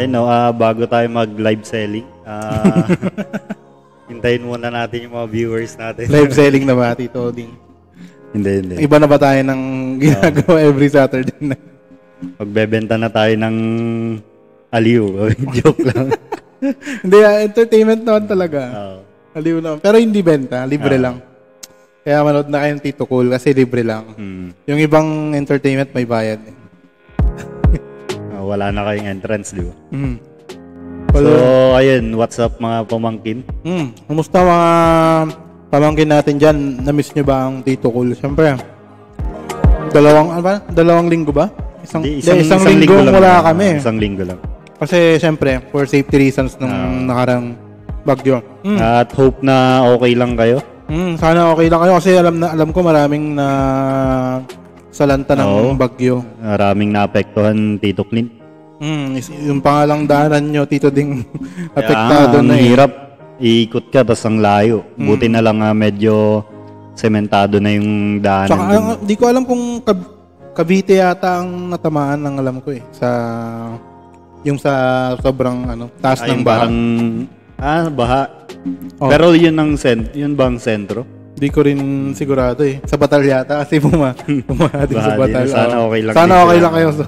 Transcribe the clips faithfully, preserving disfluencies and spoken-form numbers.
Ay no, uh, bago tayo mag-live selling, uh, hintayin muna natin yung mga viewers natin. Live selling na ba, Tito Oding? Hindi, hindi. Iba na ba tayo ng ginagawa uh, every Saturday na? Magbebenta na tayo ng aliw. Joke lang. Hindi, uh, entertainment naman talaga. Uh, aliw naman. Pero hindi benta, libre uh, lang. Kaya manood na kayo ng Tito Cool kasi libre lang. Hmm. Yung ibang entertainment may bayad. uh, wala na kayong entrance, di ba? Hmm. So, ayun, what's up mga pamangkin? Hmm. Kumusta mga pamangkin natin dyan? Na-miss nyo ba ang Tito Cool? Siyempre, dalawang, ano ba? Dalawang linggo ba? Isang, di, isang, di, isang, isang linggo, linggo wala lang, kami. Isang linggo lang. Kasi, siyempre, for safety reasons nung uh, nakarang bagyo. Hmm. At hope na okay lang kayo. Mm, sana okay lang kayo kasi alam na alam ko maraming na salanta ng oh, bagyo. Maraming naapektuhan, Tito Clint. Mm, yung pangalang daanan nyo, Tito Ding, apektado yeah, na eh. Ang hirap, iikot ka tapos ang layo. Mm. Buti na lang uh, medyo sementado na yung daanan. Tsaka, uh, di ko alam kung Cab- Cavite yata ang natamaan ng alam ko eh. Sa, yung sa sobrang ano, taas ay, ng baha. Parang, ah, baha. Oh. Pero yun ang sent, yun bang sentro? Di ko rin sigurado eh. Sa Batal yata kasi buma, buma din sa Batal. Sana okay lang. Sana okay lang kayo. So,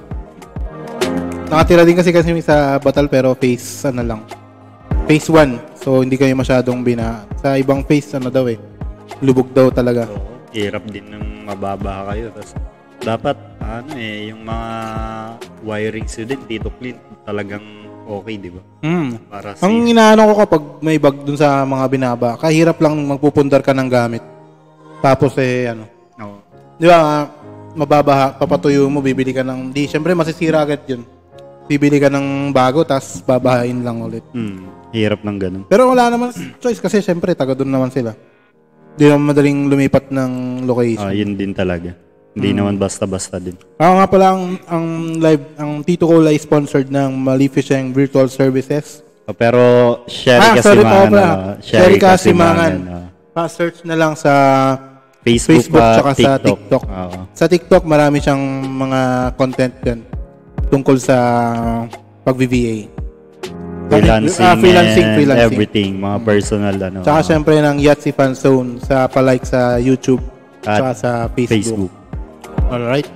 nakatira din kasi kasi sa Batal pero phase ano lang. Phase one. So hindi kayo masyadong bina. Sa ibang phase ano daw eh. Lubog daw talaga. So, hirap din ng mababa kayo. Tapos dapat ano eh yung mga wirings din Tito Clint talagang okay, di ba? Mm. Para safe. Ang inaano ko kapag may bag dun sa mga binaba, kahirap lang magpupundar ka ng gamit. Tapos eh, ano. Oo. Di ba, mababaha, papatuyo mo, bibili ka ng, di, syempre masisira agad yun. Bibili ka ng bago, tapos babahain lang ulit. Hmm. Hirap ng ganun. Pero wala naman choice kasi syempre, taga doon naman sila. Di naman madaling lumipat ng location. Ah, yun din talaga. Hindi hmm. naman basta-basta din. Ako nga pala ang, ang live, ang Tito Cool ay sponsored ng Maleficent Virtual Services. Oh, pero Sherry ah, Kasimangan. Sorry, uh, Sherry Kasimangan. Uh, Pa-search na lang sa Facebook, Facebook uh, tsaka TikTok. sa TikTok. Uh, sa TikTok, marami siyang mga content yan tungkol sa pag-V V A. Freelancing, ah, freelancing, and freelancing. everything. Mga personal. Ano, tsaka uh, syempre ng Yahtzee Fan Zone sa palike sa YouTube tsaka sa Facebook. Facebook. Alright.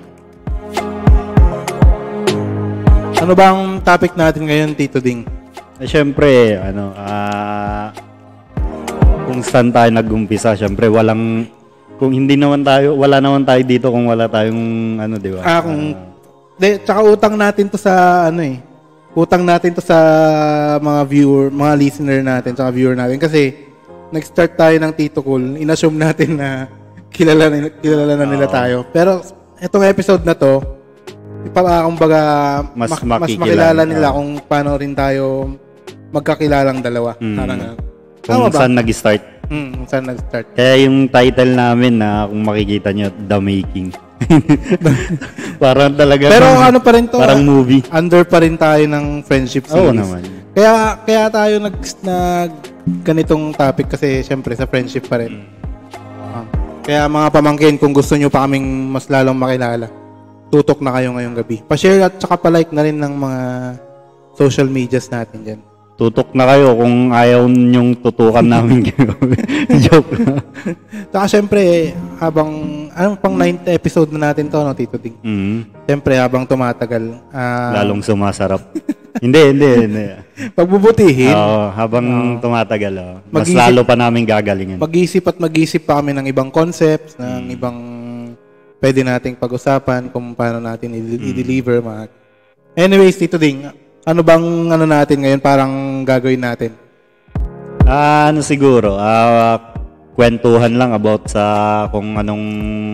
Ano ba ang topic natin ngayon, Tito Ding? Eh, syempre, ano, ah, uh, kung saan tayo nag-umpisa, syempre, walang, kung hindi naman tayo, wala naman tayo dito kung wala tayong, ano, di ba? Ah, kung, uh, de, tsaka utang natin to sa, ano eh, utang natin to sa mga viewer, mga listener natin, tsaka viewer natin, kasi, nag-start tayo ng Tito Cool, inassume natin na, kilala na, kilala na nila uh, tayo. Pero, itong episode na to, ipa, kumbaga, mas, mak- mas makilala nila uh, kung paano rin tayo magkakilalang dalawa. Mm. Parang, kung saan nag-start. Mm, kung saan nag-start. Kaya yung title namin na kung makikita nyo, The Making. Parang talaga. Pero ano pa rin to? Parang movie. Under pa rin tayo ng friendship series. Oo naman. Kaya, kaya tayo nag, nag ganitong topic kasi syempre sa friendship pa rin. Mm. Kaya mga pamangkin, kung gusto nyo pa kaming mas lalong makilala, tutok na kayo ngayong gabi. Pa-share at saka pa-like na rin ng mga social medias natin dyan. Tutok na kayo kung ayaw nyong tutukan namin. Joke na. Saka syempre, habang, anong pang ninth episode na natin to, no, Tito Ding? Mm-hmm. Syempre, habang tumatagal. Uh, Lalong sumasarap. hindi, hindi, hindi. Pagbubutihin. Oo, habang uh, tumatagal. Oh. Mas mag-isip, lalo pa namin gagalingin. Mag-isip at mag-isip pa kami ng ibang concepts, ng mm. ibang pwede nating pag-usapan kung paano natin i- mm. i-deliver. Mga... Anyways, Tito Ding, ano bang ano natin ngayon parang gagawin natin? Ah, ano siguro, ah, uh, kwentuhan lang about sa kung anong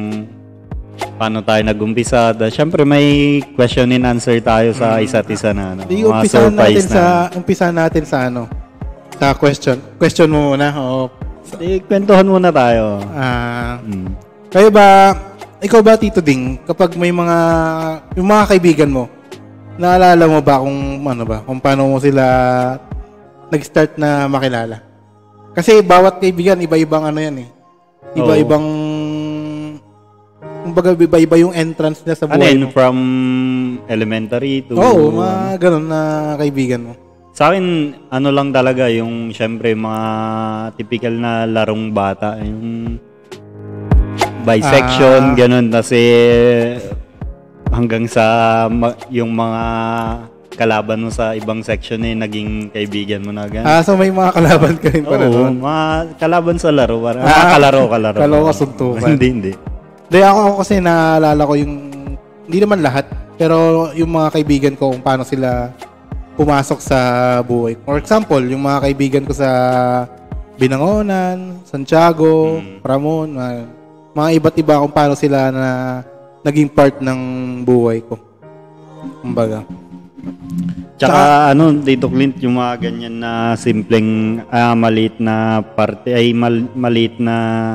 paano tayo nag-umpisa. Siyempre may question and answer tayo sa isa't isa na ano. Di umpisa natin na. sa umpisa natin sa ano? Sa question. Question mo muna o di kwentuhan muna tayo. Ah. Uh, mm. Kayo ba, ikaw ba Tito Ding, kapag may mga yung mga kaibigan mo, naalala mo ba kung ano ba, kung paano mo sila nag-start na makilala? Kasi bawat kaibigan iba-ibang ano yan eh. Iba-ibang oh. kumbaga iba-iba yung entrance niya sa Ano buhay yun, mo. from elementary to... Oo, mga ganun na kaibigan mo. Sa akin, ano lang talaga, yung syempre mga typical na larong bata, yung bisection, Ah. ganun. Kasi hanggang sa ma- yung mga kalaban mo sa ibang section eh, naging kaibigan mo na ganun. Ah, so may mga kalaban ka rin pala Oo, doon. mga kalaban sa laro. Para, Ah, mga kalaro, kalaro. kala ko kasuntukan. hindi, hindi. Hindi, ako, ako kasi naalala ko yung, hindi naman lahat, pero yung mga kaibigan ko kung paano sila pumasok sa buhay. For example, yung mga kaibigan ko sa Binangonan, Santiago, Mm. Ramon, mga, mga iba't iba kung paano sila na naging part ng buhay ko. Kumbaga. Tsaka ano, Tito Clint, yung mga ganyan na simpleng ah, maliit na parte, ay mal, maliit na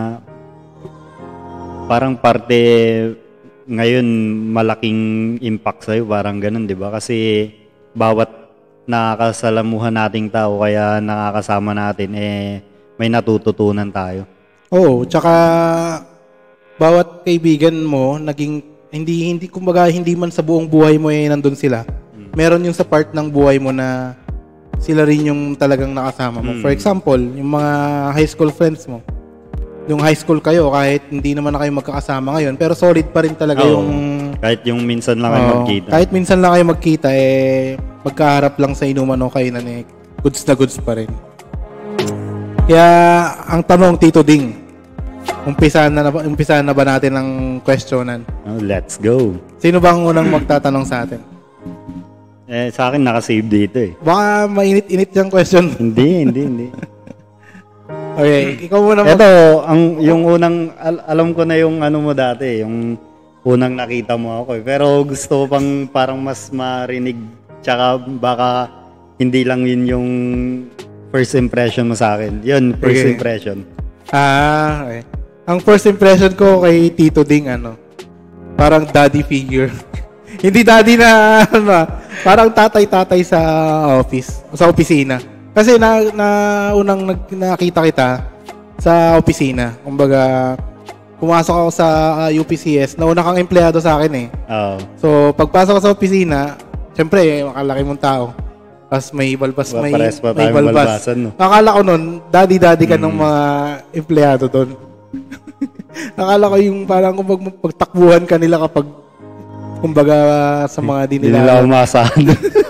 parang parte ngayon malaking impact sa'yo, parang ganun, di ba? Kasi bawat nakakasalamuhan nating tao, kaya nakakasama natin, eh, may natututunan tayo. Oo, tsaka bawat kaibigan mo naging hindi hindi kumbaga hindi man sa buong buhay mo eh nandun sila. Meron yung sa part ng buhay mo na sila rin yung talagang nakasama mo. Mm. For example, yung mga high school friends mo. Yung high school kayo kahit hindi naman na kayo magkakasama ngayon, pero solid pa rin talaga Oo. yung Kahit yung minsan lang kayo Oo, magkita. kahit minsan lang kayo magkita eh magkaharap lang sa inuman o kainan eh goods na goods pa rin. Kaya ang tanong, Tito Ding, umpisahan na, na ba, umpisahan na ba natin ang questionan? Oh, let's go. Sino ba ang unang magtatanong sa atin? Eh, sa akin nakasave dito eh. Baka mainit-init yung question. Hindi, hindi, hindi. Okay, ikaw muna mag- Ito, ang yung unang al- alam ko na yung ano mo dati, yung unang nakita mo ako eh. Pero gusto ko pang parang mas marinig, tsaka baka hindi lang yun yung first impression mo sa akin. Yun, first Okay. impression. Ah, okay. Ang first impression ko kay Tito Ding, ano, parang daddy figure. Hindi daddy na, ano, ah, parang tatay-tatay sa office, sa opisina. Kasi na, na unang nag, nakita kita sa opisina. Kumbaga, pumasok ako sa uh, U P C S, nauna kang empleyado sa akin eh. Oo. So, pagpasok ko sa opisina, syempre, makalaki mong tao. Tapos may balbas, Well, may, pares pa may tayong balbas. balbasan, no? Akala ko nun, daddy-daddy ka Mm. ng mga empleyado doon. Akala ko yung parang kung mag- pagtakbuhan ka nila kapag kumbaga sa mga di Hindi nila nila. umasahan.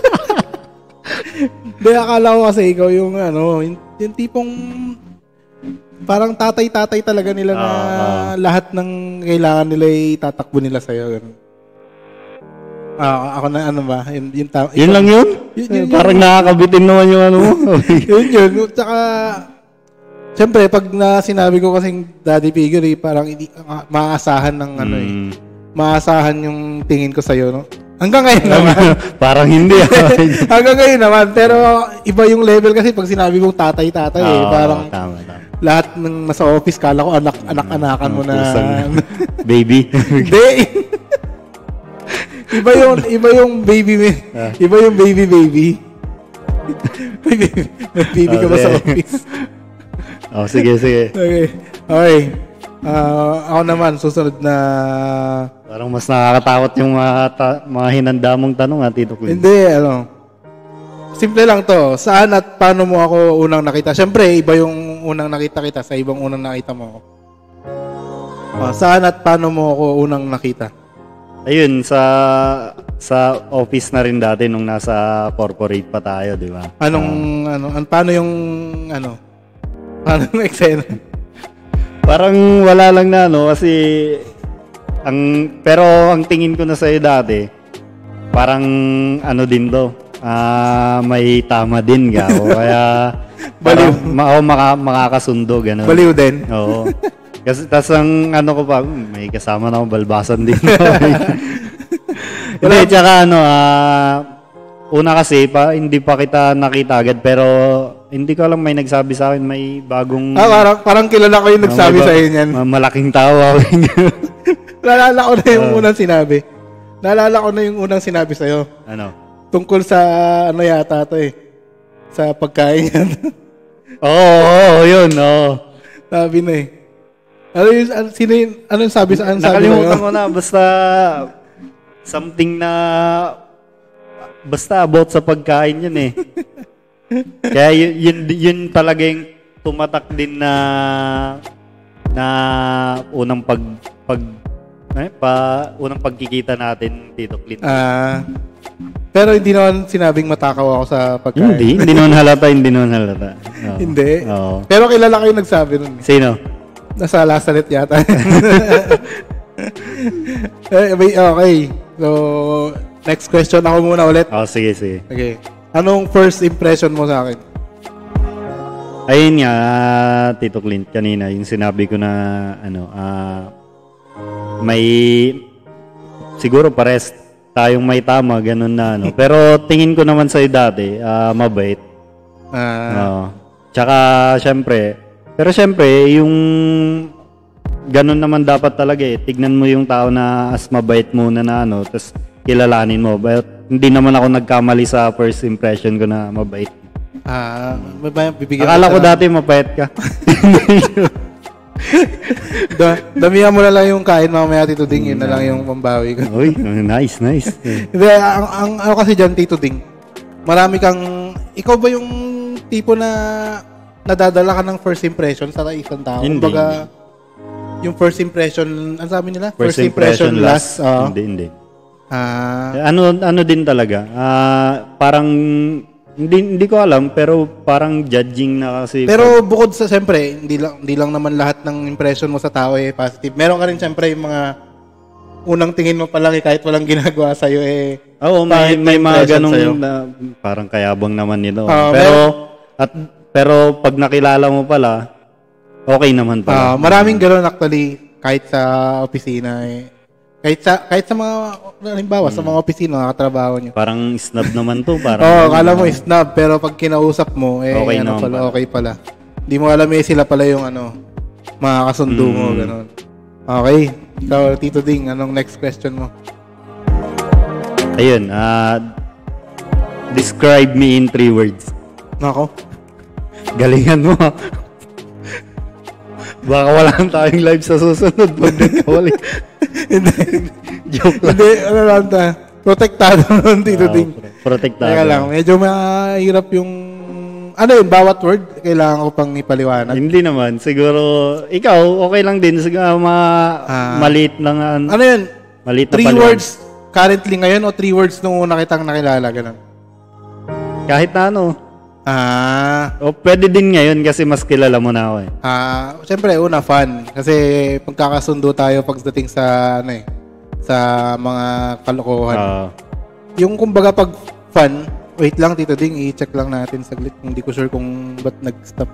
Hindi, akala ko kasi ikaw yung ano, yung, yung tipong parang tatay-tatay talaga nila na Ah, lahat ng kailangan nila ay tatakbo nila sa'yo. Ganun. Ah, ako na ano ba? Yun, yung ta- Yun lang yun? Yun, yun, Parang nakakabitin naman yung ano mo. yun yun. Tsaka, siyempre, pag na sinabi ko kasing daddy figure, eh, parang hindi, ah, maaasahan ng ano eh. Mm. Maaasahan yung tingin ko sa'yo, no? Hanggang ngayon naman. Parang hindi. Hanggang ngayon naman. Pero iba yung level kasi pag sinabi mong tatay-tatay eh. Oo, Parang tama, tama. lahat ng nasa office, kala ko anak, anak-anakan mo na. Pusang baby. Hindi. Iba yung, iba yung baby, me- iba yung baby baby. May baby, may baby ka ba sa Okay. office? Oh, sige, sige. Okay. Okay. Ah, ako naman, susunod na... Parang mas nakakatakot yung mga, ta- mga hinanda mong tanong, ha, Tito Clint. Hindi, ano. Simple lang to. Saan at paano mo ako unang nakita? Siyempre, iba yung unang nakita kita sa ibang unang nakita mo ako. Ah, saan at paano mo ako unang nakita? Ayun, sa sa office na rin dati nung nasa corporate pa tayo, di ba? Anong, ano, an, paano yung, ano, paano yung eksena? Parang wala lang na, no? Kasi, ang, pero ang tingin ko na sa'yo dati, parang, ano din to, ah may tama din ka. O kaya, Baliw. parang, ma- o, maka, makakasundo, gano'n. Baliw din. Oo. Kasi, tas ang ano ko pa, hmm, may kasama na akong balbasan din. Hindi, tsaka ano, ah, una kasi, pa, hindi pa kita nakita agad, pero hindi ko alam, may nagsabi sa akin, may bagong... Ah, parang, parang kilala ko yung nagsabi may ba- sa iyo niyan. ma- Malaking tao. Naalala ko na yung unang sinabi. Naalala ko na yung unang sinabi sa'yo. ano? Tungkol sa, ano yata to eh. Sa pagkain yan. Oo, oo, yun, oo. Sabi na eh. Ano yung, ano, sino yung, ano yung sabi sa, ano sabi Nakalimutan ko na, basta something na, basta about sa pagkain yun eh. Kaya yun, yun, yun talaga yung tumatak din na, na unang pag, pag, eh, pa, unang pagkikita natin, Tito Clint. Ah, pero hindi naman sinabing matakaw ako sa pagkain. Hindi, hindi naman halata, hindi naman halata. Oo. Hindi. Oo. Pero kilala kayo nagsabi nun. Sino? Nasa Lasalet yata. Eh, may- okay. So, next question ako muna ulit. Oh, sige, sige. Okay. Anong first impression mo sa akin? Ayun nga, ah, Tito Clint, kanina, yung sinabi ko na, ano, ah, may, siguro pares tayong may tama, ganun na, ano. Pero tingin ko naman sa'yo dati, ah, mabait. Ah, Oo. Tsaka, syempre, pero syempre, yung, ganun naman dapat talaga eh. Tignan mo yung tao na as mabait muna na, ano, tapos kilalanin mo. But, hindi naman ako nagkamali sa first impression ko na mabait. ah, may ba bibigyan Akala ko kita ng- dati mapayat ka. Da, damihan mo na lang yung kain mamaya, Tito Ding. Yun na lang yung pambawi ko. Uy, nice, nice. Hindi, ang, ang ano kasi dyan, Tito Ding, marami kang, ikaw ba yung tipo na nadadala ka ng first impression sa isang tao? Hindi, Kumbaga, yung first impression, ano sabi nila? First impression last. oo. Hindi, hindi. Ah, Ano ano din talaga. Ah, parang hindi hindi ko alam pero parang judging na kasi. pero bukod sa, siyempre, hindi lang, hindi lang naman lahat ng impression mo sa tao eh positive. Meron ka rin siyempre yung mga unang tingin mo pa lang eh, kahit walang ginagawa sa'yo eh. Oo, may kahit may mga impression ganong sa'yo. na, parang kayabang naman nito. Ah, pero at pero pag nakilala mo pala, okay naman Ah, pala. maraming gano'n actually kahit sa opisina eh. Kahit sa kahit sa mga halimbawa sa mga opisina nakatrabaho niyo. Parang snob naman to, parang. Oo, oh, kala mo snob pero pag kinausap mo eh Okay ano naman pala, pala. okay pala. Hindi mo alam eh sila pala yung ano mga kasundo mo Mm. gano'n. Okay. Ikaw, Tito Ding, anong next question mo? Ayun, ah describe me in three words. Nako. Galingan mo. Baka wala nang tayong live sa susunod pag nagkawali. Hindi. Joke lang. Hindi, ano lang ta. Protektado nun, Tito Oo, Ding. pro- protektado. Teka lang, medyo mahirap yung... Ano yun, bawat word, kailangan ko pang ipaliwanag. Hindi naman. Siguro, ikaw, okay lang din. Siguro, ma Ah. maliit lang. Ano, Ano yun? maliit na Three paliwanag. words currently ngayon o three words nung una kitang nakilala, ganun? Kahit na ano. Ah, O, pwede din ngayon kasi mas kilala mo na ako eh. ah, siyempre una fun kasi pagkakasundo tayo pagdating sa ano eh, sa mga kalokohan. Ah, Yung kumbaga pag fun, wait lang Tito Ding, i-check lang natin saglit. Hindi ko sure kung ba't nag-stop.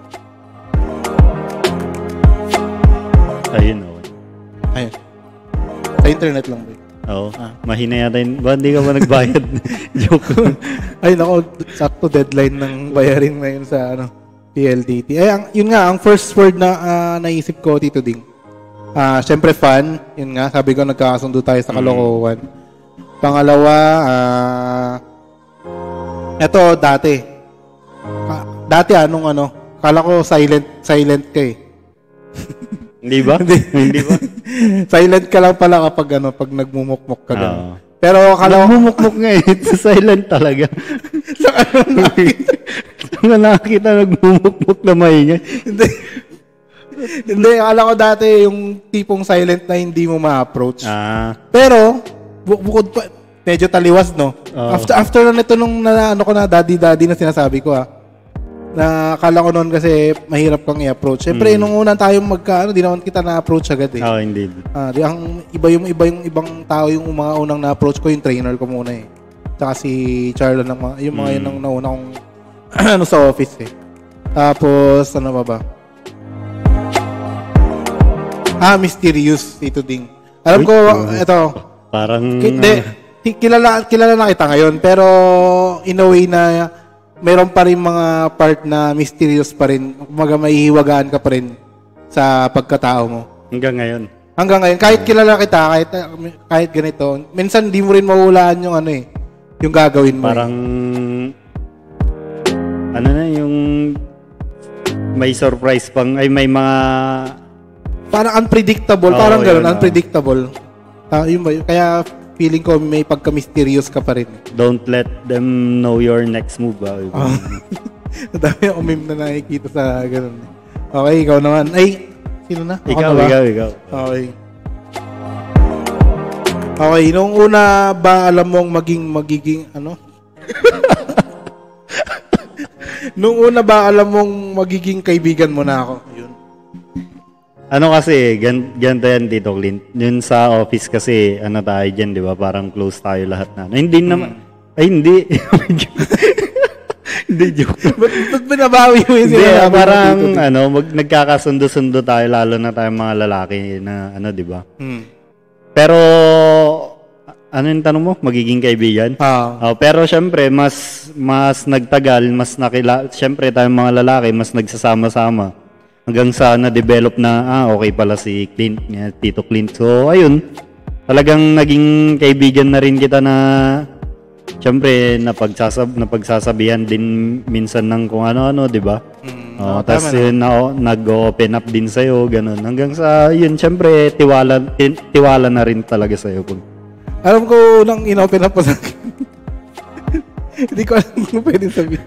ayun, okay. Ayun. Sa internet lang ba? Oo. Ah. Mahina yata yun. Ba, hindi ka ba nagbayad? Joke lang. Ay nako, sakto deadline ng bayarin ngayon sa ano, P L D T. Ay, ang, yun nga, ang first word na ah, naisip ko, Tito Ding. Ah, syempre fun. Yun nga, sabi ko nagkakasundo tayo sa kalokohan. Pangalawa, ah, eto dati. Ah, dati anong ano, kala ko silent, silent ka eh. Hindi ba? Hindi. Hindi ba? Silent ka lang pala kapag ano, pag nagmumukmok ka gano'n. Oo. Pero kala ko, Nagmumukmuk nga eh. Silent talaga. sa ano, Nga nakakita nagmumukmuk na maingay. hindi. Hindi, akala ko dati yung tipong silent na hindi mo ma-approach. Ah. Pero, bu- bukod pa, medyo taliwas, no? Oo. After after na nito nung na, ano ko na, daddy-daddy na sinasabi ko, ah. Na akala ko noon kasi mahirap kang i-approach. Siyempre, nung una tayong magka, ano, di naman kita na-approach agad eh. Oh, indeed. Ah, di, ang iba yung iba yung ibang tao yung mga unang na-approach ko, yung trainer ko muna eh. Tsaka si Charlo ng mga, yung mga yun ang nauna kong ano sa office eh. Tapos, ano ba ba? Ah, mysterious, Tito Ding. Alam Uy, ko, uh, ito, Parang... hindi, ki- kilala, kilala na kita ngayon, pero in a way na meron pa rin mga part na mysterious pa rin. Kumaga mahihiwagaan ka pa rin sa pagkatao mo. Hanggang ngayon. Hanggang ngayon, kahit kilala kita, kahit kahit ganito, minsan di mo rin mahulaan yung ano eh, yung gagawin mo. Parang... Ano na yung... May surprise pang... Ay, may mga... parang unpredictable, Oo, parang gano'n, yun, oo. unpredictable. Ah, yun ba yun? Kaya feeling ko may pagka-mysterious ka pa rin. Don't let them know your next move. Ah. Oh. Madami akong meme na nakikita sa gano'n. Okay, ikaw naman. Ay, sino na? Ako Ikaw, na ba? ikaw, ikaw. Okay. Okay, nung una ba alam mong maging magiging ano? Nung una ba alam mong magiging kaibigan mo na ako? Yun. Ano kasi, gan ganito yan, Tito Clint. Yun sa office kasi, ano tayo dyan, di ba? Parang close tayo lahat na. No, hindi naman. Ay, hindi. Hindi, joke. Ba't, ba't binabawi mo yung Hindi, sinasabi mo parang, dito, dito? ano, mag, nagkakasundo-sundo tayo, lalo na tayong mga lalaki na, ano, di ba? Hmm. Pero, ano yung tanong mo? Magiging kaibigan? Ah. Oh, pero syempre, mas mas nagtagal, mas nakila, syempre tayong mga lalaki, mas nagsasama-sama. Hanggang sa na-develop na, ah, okay pala si Clint, niya, Tito Clint. So, ayun, talagang naging kaibigan na rin kita na, syempre, napagsasab napagsasabihan din minsan ng kung ano-ano, di ba? Mm, oh, oh, tapos tama yun, na, nag-open up din sa'yo, ganun. Hanggang sa, yun, syempre, tiwala, ti- tiwala na rin talaga sa'yo. Kung, Alam ko nang in-open up pa sa akin. Hindi ko alam kung pwede sabihin.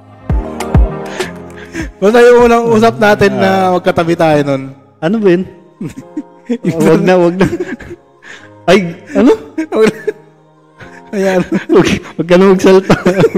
Basta yung unang usap natin na magkatabi tayo nun. ano ba yun? Oh, wag na, wag na. Ay, ano? Ayan. Wag, wag ka na magsalta.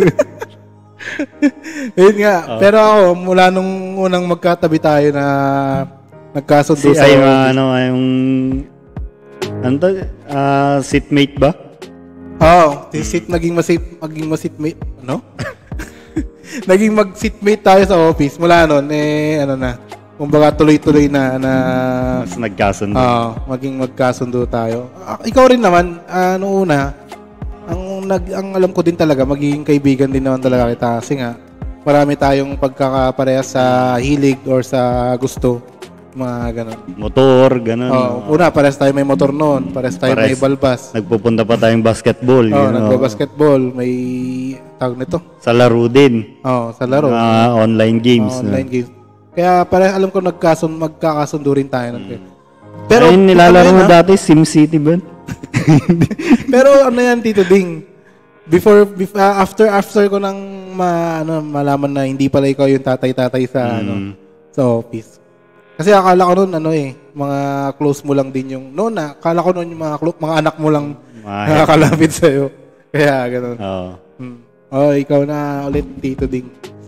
Ayun nga. Oh. Pero ako, mula nung unang magkatabi tayo na nagkasundo si, sa... ay, mga, ano, yung, ano to? Ah, seatmate ba? Oo. Oh, sit, naging masit, maging masitmate. Ano? Naging mag-sitmate tayo sa office. Mula nun, eh, ano na. Kumbaga tuloy-tuloy na na Mas nagkasundo. Oo, maging magkasundo tayo. Ah, ikaw rin naman, ah, noong una, ang nag ang alam ko din talaga magiging kaibigan din naman talaga kita kasi nga marami tayong pagkakaparehas sa hilig or sa gusto, mga ganun. Motor, ganun. Oh, una parehas tayo may motor noon, parehas tayo may Parehas. balbas. Nagpupunta pa tayong basketball. Oh, yun, nagba-basketball, may tawag nito. Sa laro din. Oh, sa laro. Ah, online games. Oh, no? online games. Kaya pare alam ko nagkasun magkakasundo rin tayo nun. Pero Ayun, nilalaro ano mo yan, ah? dati, SimCity ba? Pero ano yan, Tito Ding? Before, bef- ah, after after ko nang ma, ano, malaman na hindi pala ikaw yung tatay-tatay sa ano Mm. sa office. Kasi akala ko noon ano eh, mga close mo lang din yung noon na akala ko noon yung mga clo- mga anak mo lang Mga nakakalapit sa iyo. Kaya ganoon. Oo. Hmm. Oh, ikaw na ulit, Tito Ding.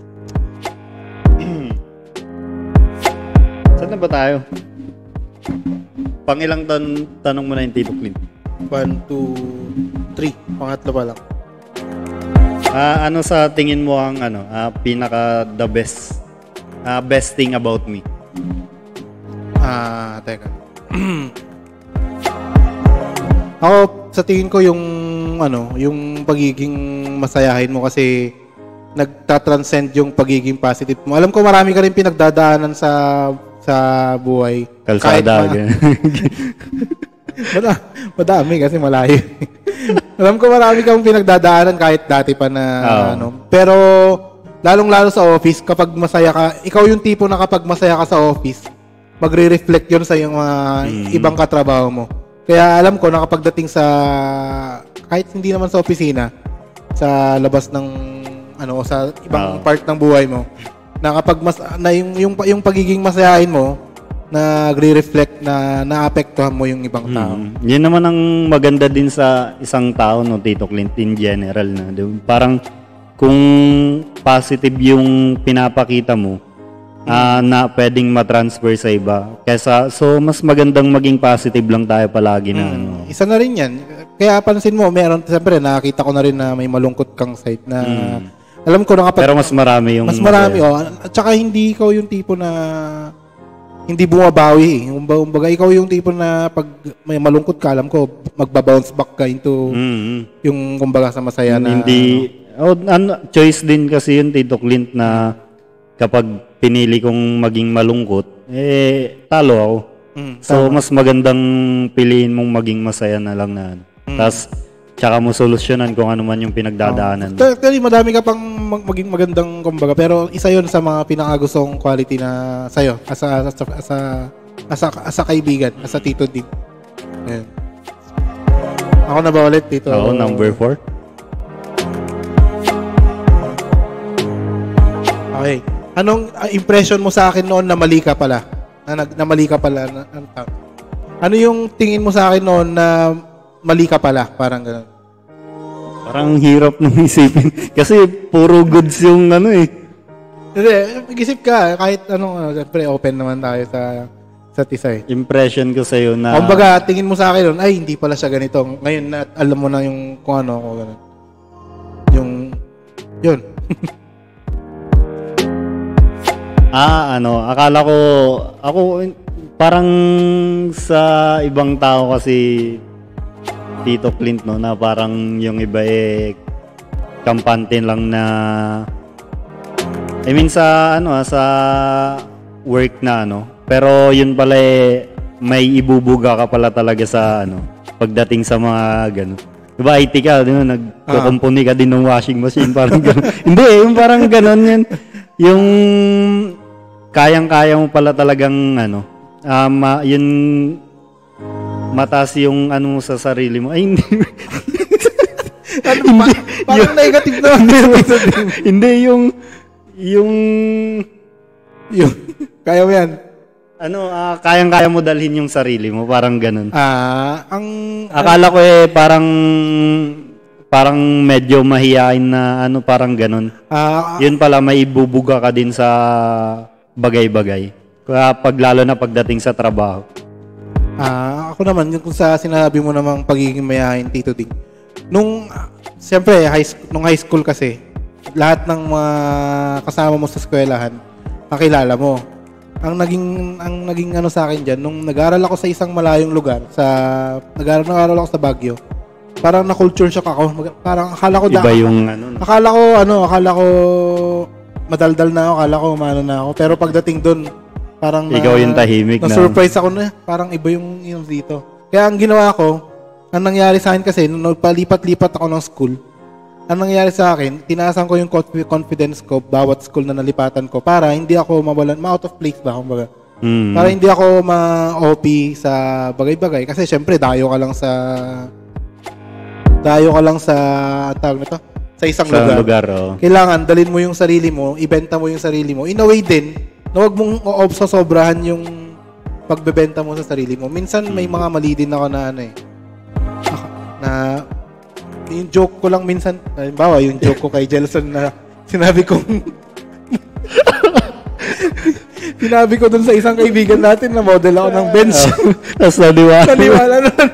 Saan na ba tayo? Pangilang tan tanong mo na yung Tito Clint? One, two, three. Pangatlo pa lang. Ah, ano sa tingin mo ang ano, ah, pinaka the best ah, best thing about me? Ah, teka. Ako, sa tingin ko yung ano, yung pagiging masayahin mo kasi nagtatranscend yung pagiging positive mo. Alam ko marami ka rin pinagdadaanan sa sa buhay. Kalsada. Kahit ganun. ma- madami kasi malayo. Alam ko marami kang pinagdadaanan kahit dati pa na Oo. ano. Pero lalong-lalo sa office kapag masaya ka, ikaw yung tipo na kapag masaya ka sa office, magre-reflect yun sa yung mga Mm. ibang katrabaho mo. Kaya alam ko na kapag dating sa kahit hindi naman sa opisina, sa labas ng ano sa ibang Oo. part ng buhay mo, na kapag mas na yung yung, yung pagiging masayahin mo, nagre-reflect na naapektuhan mo yung ibang tao. Mm. Yun naman ang maganda din sa isang tao, no, Tito Clint, in general. Na, di ba? Parang kung positive yung pinapakita mo, ah, na pwedeng matransfer sa iba. Kesa, so mas magandang maging positive lang tayo palagi na. Ano. Isa na rin yan. Kaya pansin mo, meron, siyempre, nakakita ko na rin na may malungkot kang side na alam ko na kapag Pero mas marami yung... mas marami, oh. At saka hindi ikaw yung tipo na hindi bumabawi. Eh. Umbaga, ikaw yung tipo na pag may malungkot ka, alam ko, magbabounce back ka into Mm. yung kumbaga sa masaya na... Hindi... Oh, ano, choice din kasi yun, Tito Clint, na kapag pinili kong maging malungkot, eh, talo ako. Mm, So, mas magandang piliin mong maging masaya na lang na. Mm. Tapos, tsaka mo solusyonan kung ano man yung pinagdadaanan mo. Actually, madami ka pang mag- maging magandang kumbaga. Pero isa yon sa mga pinakagustong quality na sa'yo as a, as a, as a As a, as a kaibigan, as a Tito Dig. Ayan. Ako na ba ulit, Tito? Oo, number four. Okay. Anong uh, impression mo sa akin noon na mali ka pala? Na, na, na mali ka pala? Na, ano, ano yung tingin mo sa akin noon na mali ka pala? Parang gano'n. Parang hirap nung isipin. Kasi puro goods yung ano eh. Hindi, mag-isip ka. Kahit anong, ano, siyempre open naman tayo sa sa tisa eh. Impression ko sa'yo na... Kumbaga, tingin mo sa akin noon, ay, hindi pala siya ganito. Ngayon na alam mo na yung kung ano ako gano'n. Yung, yun. Ah, ano, akala ko, ako, parang sa ibang tao kasi, Tito Clint, no, na parang yung iba eh, kampante lang na, I mean, sa, ano, sa work na, ano, pero yun pala eh, may ibubuga ka pala talaga sa, ano, pagdating sa mga, gano'n. Diba, I T ka, di ba, nagkukumpuni ka din ng washing machine, parang gano'n. Hindi eh, yung parang gano'n yan. Yung, kayang-kaya mo pala talagang ano, um, uh, yun mataas yung ano mo sa sarili mo. Ay, hindi. Ano, pa, parang yung, negative na. Hindi, yung, yung, yung, kaya mo yan. Ano, uh, kayang-kaya mo dalhin yung sarili mo, parang ganun. Ah, ang, akala ko eh, parang, parang medyo mahihain na ano, parang ganun. Ah, yun pala, may ibubuga ka din sa bagay-bagay. Kaya pag lalo na pagdating sa trabaho. Ah, ako naman, yung kung sa sinabi mo namang pagiging mayayain, Tito Ding. Nung, siyempre, high, nung high school kasi, lahat ng mga kasama mo sa eskwelahan, nakilala mo. Ang naging, ang naging ano sa akin dyan, nung nag-aaral ako sa isang malayong lugar, sa, nag-aaral, nag-aaral ako sa Baguio, parang na-culture shock ako. Parang akala ko... Iba da- yung ano. Akala ko, ano, akala ko madaldal na ako, akala ko umano na ako. Pero pagdating doon, parang ikaw na, yung tahimik na. Na-surprise ako na, parang iba yung, yung dito. Kaya ang ginawa ko, ang nangyari sa akin kasi, nung palipat-lipat ako ng school, ang nangyari sa akin, tinaasan ko yung confidence ko, bawat school na nalipatan ko, para hindi ako mawalan, ma-out of place ba, kumbaga. Mm. Para hindi ako ma-O P sa bagay-bagay. Kasi syempre, dayo ka lang sa... Dayo ka lang sa... tawag na to? Sa isang sa lugar. lugar oh. Kailangan, dalhin mo yung sarili mo, ibenta mo yung sarili mo. In a way din, na huwag mong sobrahan yung pagbebenta mo sa sarili mo. Minsan, may mga mali din ako na ano eh. Na, yung joke ko lang minsan, halimbawa, yung joke ko kay Jelson na sinabi kong, sinabi ko dun sa isang kaibigan natin na model ako ng bench. Tapos naniwala. Naniwala naman.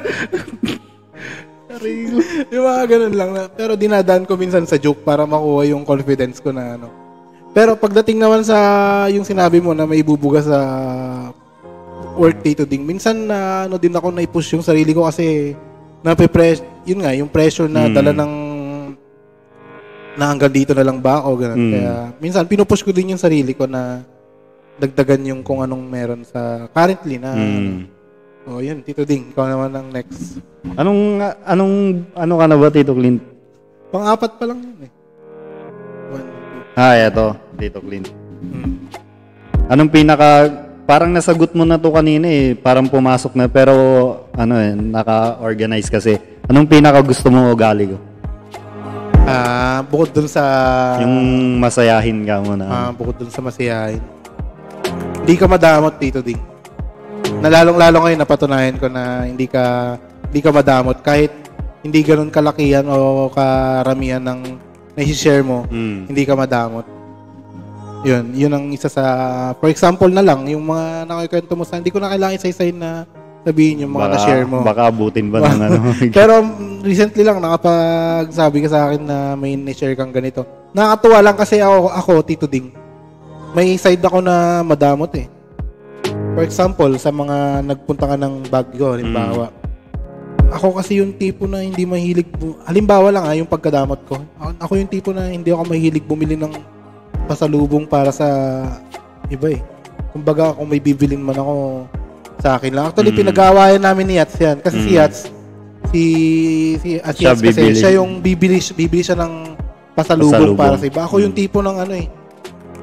Yung mga ganun lang. Na, pero dinadaan ko minsan sa joke para makuha yung confidence ko na ano. Pero pagdating naman sa yung sinabi mo na may ibubuga sa work Tito Ding, minsan na ano din ako na i-push yung sarili ko kasi nape-press, yun nga, yung pressure na hmm. dala ng na hanggang dito na lang ba ako, ganun. Hmm. Kaya minsan pinupush ko din yung sarili ko na dagdagan yung kung anong meron sa currently na hmm. Oh, yun, Tito Ding, ikaw naman ang next. Anong anong ano ka na ba, Tito Clint? Pang-apat pa lang yun eh. One, two. Ah, eto, Tito Clint. Hmm. Anong pinaka parang nasagot mo na to kanina eh, parang pumasok na pero ano eh, naka-organize kasi. Anong pinaka gusto mo ugali ko? Ah, bukod dun sa yung masayahin ka muna. Ah, bukod dun sa masayahin. Hindi ka madamot, Tito Ding. Nalalong-lalo ngayon napatunayan ko na hindi ka hindi ka madamot kahit hindi ganoon kalakihan o karamihan ng na-share mo, mm. hindi ka madamot. Yun, yun ang isa sa for example na lang yung mga nakikwento mo sa hindi ko na kailangan isa-isahin na sabihin yung mga baka, na-share mo. Baka abutin ba ng ano. Pero recently lang nakapagsabi ka sa akin na may na-share kang ganito. Nakakatuwa lang kasi ako, ako Tito Ding. May side ako na madamot eh. For example, sa mga nagpunta ka ng Baguio, halimbawa. Mm. Ako kasi yung tipo na hindi mahilig, bu- halimbawa lang ha, yung pagkadamot ko. Ako yung tipo na hindi ako mahilig bumili ng pasalubong para sa iba eh. Kumbaga, kung may bibilin man ako sa akin lang. Actually, mm. pinag-aawayan namin ni Yats yan. Kasi mm. si Yats, si, si, at siya Yats kasi, bibili. siya yung bibili, bibili siya ng pasalubong, pasalubong para sa iba. Ako mm. yung tipo ng ano eh.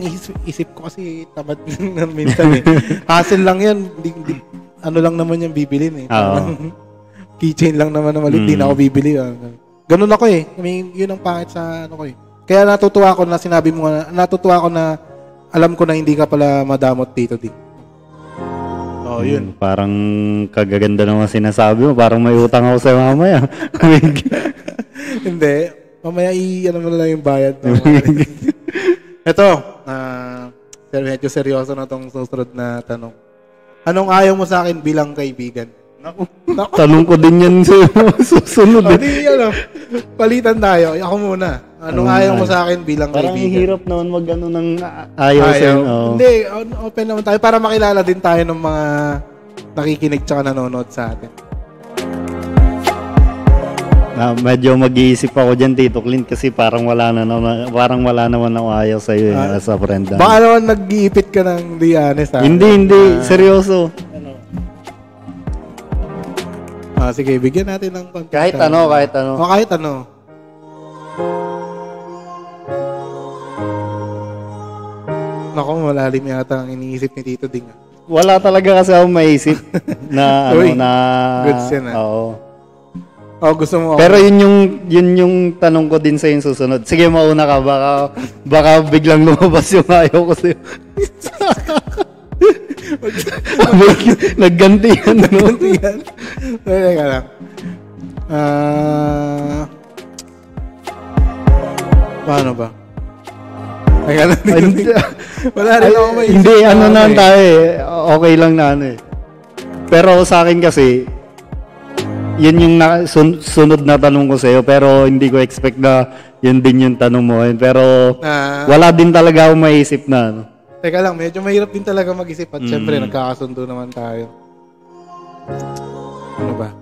isip, isip ko kasi tamad na minsan eh. Hassle lang yan. Di, di, ano lang naman yung bibilin eh. Oo. Keychain lang naman na maliit. Di na ako bibili. Ah. Ganun ako eh. I mean, yun ang pangit sa ano ko eh. Kaya natutuwa ako na sinabi mo, natutuwa ako na alam ko na hindi ka pala madamot dito din. Oh, yun. Hmm, parang kagaganda naman sinasabi mo. Parang may utang ako sa mamaya. Hindi. Mamaya i-ano mo lang yung bayad. No? Ito. Uh, medyo seryoso na itong susunod na tanong. Anong ayaw mo sa akin bilang kaibigan? Naku. Tanong ko din yan sa susunod. O, di, ano, palitan tayo. Ako muna. Anong ayaw mo sa akin bilang parang kaibigan? Parang hirap naman mag-ano ng ayaw, ayaw. Sa'yo. Oh. Hindi, open naman tayo para makilala din tayo ng mga nakikinig tsaka nanonood sa atin. Na, medyo mag-iisip ako dyan, Tito Clint, kasi parang wala na naman, parang wala naman ako ayaw sa'yo uh, as a friend. Baka naman nag-iipit ka ng di honest. Ha? Hindi, hindi. Uh, seryoso. Ano? Ah, sige, bigyan natin ng konti. Kahit ano, kahit ano. O, kahit ano. Naku, malalim yata ang iniisip ni Tito Ding. Wala talaga kasi ako maisip na ano Uy, na goods yan, ah. Oo. Oh, gusto mo ako. Pero yun yung yun yung tanong ko din sa yung susunod. Sige, mauna ka baka baka biglang lumabas yung ayaw ko sa'yo. Nagganti yan. Nagganti yan. Teka lang. Ah... Paano ba? Teka lang. Wala rin ako maisip. Hindi, ano na tayo eh. Okay lang na ano eh. Pero sa akin kasi, yun yung na, sun, sunod na tanong ko sa'yo, pero hindi ko expect na yun din yung tanong mo. Pero ah, wala din talaga ako maisip na ano. Teka lang, medyo mahirap din talaga mag-isip at mm. syempre nagkakasundo naman tayo. Ano ba?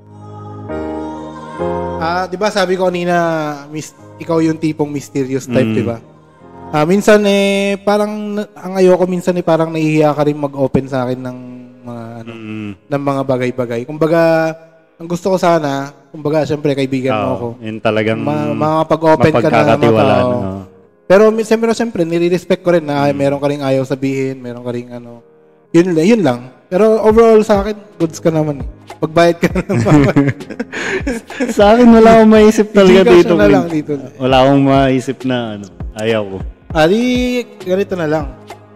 Ah, 'di ba sabi ko kanina, mis- ikaw yung tipong mysterious type, mm. 'di ba? Ah, minsan eh parang ang ayoko minsan eh parang nahihiya ka rin mag-open sa akin ng mga ano, mm. ng mga bagay-bagay. Kumbaga, ang gusto ko sana, kumbaga syempre kaibigan oh, mo ako. Yun talagang Ma- makakapag-open ka na mata. No. Pero siyempre, siyempre, nire-respect ko rin na hmm. meron ka rin ayaw sabihin, meron ka rin ano. Yun, yun lang. Pero overall sa akin, goods ka naman. Pagbayad ka naman. Sa akin, wala akong maisip talaga dito. Na lang dito. Wala akong maisip na ano, ayaw ko. Ah, di, ganito na lang.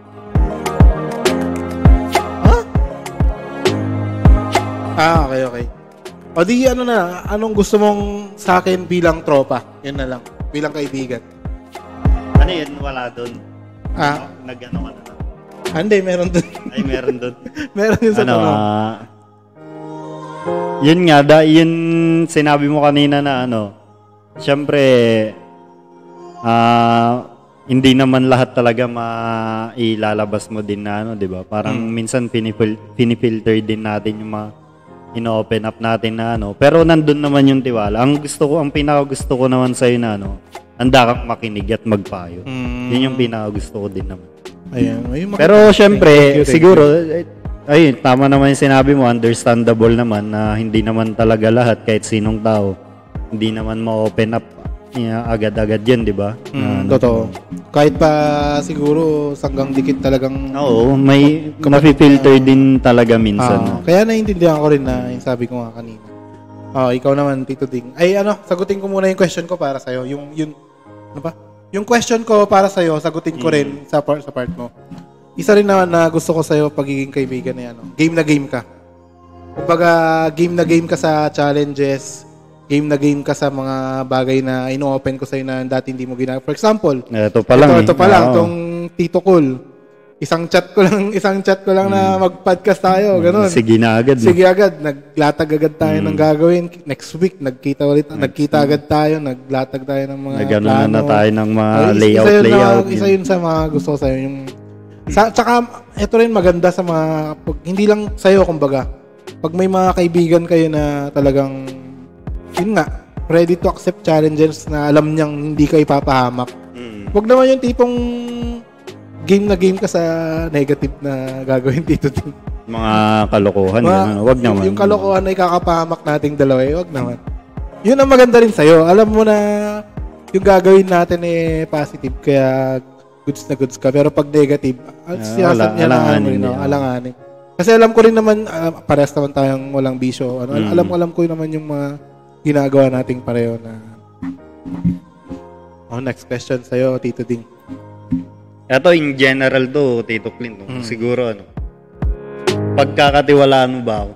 Ha? Ah, okay, okay. O di, ano na, anong gusto mong sa akin bilang tropa? Yun na lang. Bilang kaibigan. Ano yun? Wala doon. Ah? Nag-ano ka na lang. Ah, hindi, meron doon. Ay, meron doon. Meron yun sa ano, tanong. Uh, yun nga, da, yun sinabi mo kanina na ano, syempre, ah, uh, hindi naman lahat talaga mailalabas mo din na ano, di ba? Parang hmm. minsan pinipil, pinifilter din natin yung mga ino-open up natin na ano. Pero nandun naman yung tiwala. Ang gusto ko, ang pinaka gusto ko naman sa'yo na ano, handa kang makinig at magpayo. Mm. Yun yung pinaka-gusto ko din naman. Ayan. Ayun, pero syempre, siguro, ayun, tama naman yung sinabi mo, understandable naman na hindi naman talaga lahat, kahit sinong tao, hindi naman ma-open up yeah, agad-agad yan, di ba? Mm, na, totoo. Na, kahit pa siguro sanggang dikit talagang... Oo, may mafe-filter uh, din talaga minsan. Uh, kaya naiintindihan ko rin na yung sabi ko nga kanina. Oh, ikaw naman, Tito Ding. Ay, ano, sagutin ko muna yung question ko para sa'yo. Yung, yung, ano ba? Yung question ko para sa'yo, sagutin ko rin mm. sa, part, sa part mo. Isa rin naman na gusto ko sa'yo pagiging kaibigan na ano, game na game ka. Kumbaga, game na game ka sa challenges, game na game ka sa mga bagay na ino-open ko sa'yo na dati hindi mo ginagawa. For example, ito pa lang. Ito, ito pa lang, itong Tito Cool. Isang chat ko lang, isang chat ko lang hmm. na mag-podcast tayo, ganun. Sige na agad. Sige no? agad, naglatag agad tayo hmm. ng gagawin. Next week, nagkita ulit, Next nagkita week. agad tayo, naglatag tayo ng mga Nagano plano. na, na tayo ng mga Ay, layout, isa layout. Na, isa yun sa mga gusto ko sa'yo. Yung, sa, tsaka, ito rin maganda sa mga, pag, hindi lang sa'yo, kumbaga. Pag may mga kaibigan kayo na talagang, yun nga, ready to accept challenges na alam niyang hindi kayo ipapahamak. Hmm. Huwag naman yung tipong game na game ka sa negative na gagawin dito din. Mga kalokohan. Mga, yan, wag naman. Yung, yung kalokohan na ikakapahamak nating dalawa, eh, wag naman. Yun ang maganda rin sa'yo. Alam mo na yung gagawin natin eh positive. Kaya goods na goods ka. Pero pag negative, uh, Ah, wala, niya lang alanganin rin, no? niya. Alanganin. Kasi alam ko rin naman, uh, parehas naman tayong walang bisyo. Ano, Mm. Alam alam ko naman yung mga ginagawa nating pareho na... Oh, next question sa'yo, Tito Ding. Ito, in general to, Tito Clint. No? Mm. Siguro, ano, pagkakatiwalaan mo ba ako?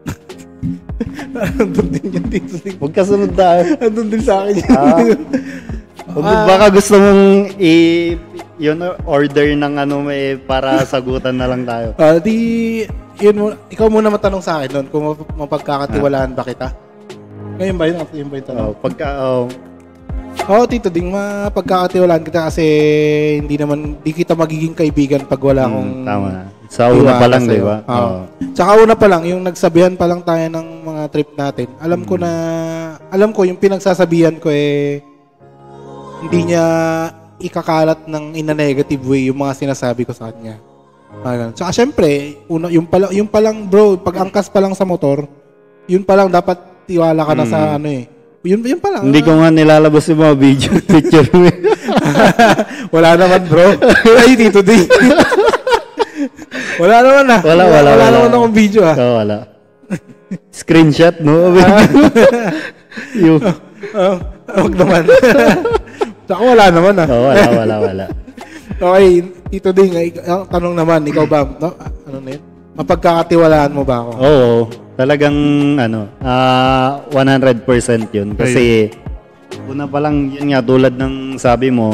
Andun din yung Tito Ding. Magkasunod tayo. Andun din sa akin. Ah. Baka gusto mong i yun order ng ano may para sagutan na lang tayo. Ah, di, yun mo, ikaw muna matanong sa akin doon kung map- mapagkakatiwalaan ba kita. Ngayon ba yun? Yun ba yung tanong? Oh, pagka oh, Oo, Tito Ding, mapagkakatiwalaan kita kasi hindi naman, di kita magiging kaibigan pag wala akong... hmm, tama na. Sa una pa lang, sa'yo. di ba? Oo. Oo. Tsaka una pa lang, yung nagsabihan pa lang tayo ng mga trip natin, alam ko na, alam ko yung pinagsasabihan ko eh, hindi niya ikakalat ng in a negative way yung mga sinasabi ko sa kanya. Ah, tsaka syempre, una, yung, pala, yung palang bro, pag angkas pa lang sa motor, yun pa lang dapat tiwala ka na sa ano eh. Yun, yun pa lang. Hindi ko nga nilalabas yung mga video picture mo. Wala naman bro. Ay, Tito D. Wala naman ah. Wala, wala, wala. wala. naman akong video ah. Oo, wala. Screenshot, no? yung, Oh, wag naman. Tsaka wala naman ah. Oo, wala, wala, wala. Okay, Tito Ding, ay, ang tanong naman, ikaw ba, no? Ano na yun? Mapagkakatiwalaan mo ba ako? Oo, talagang ano, ah one hundred percent yun. Kasi, una pa lang, yun nga, tulad ng sabi mo,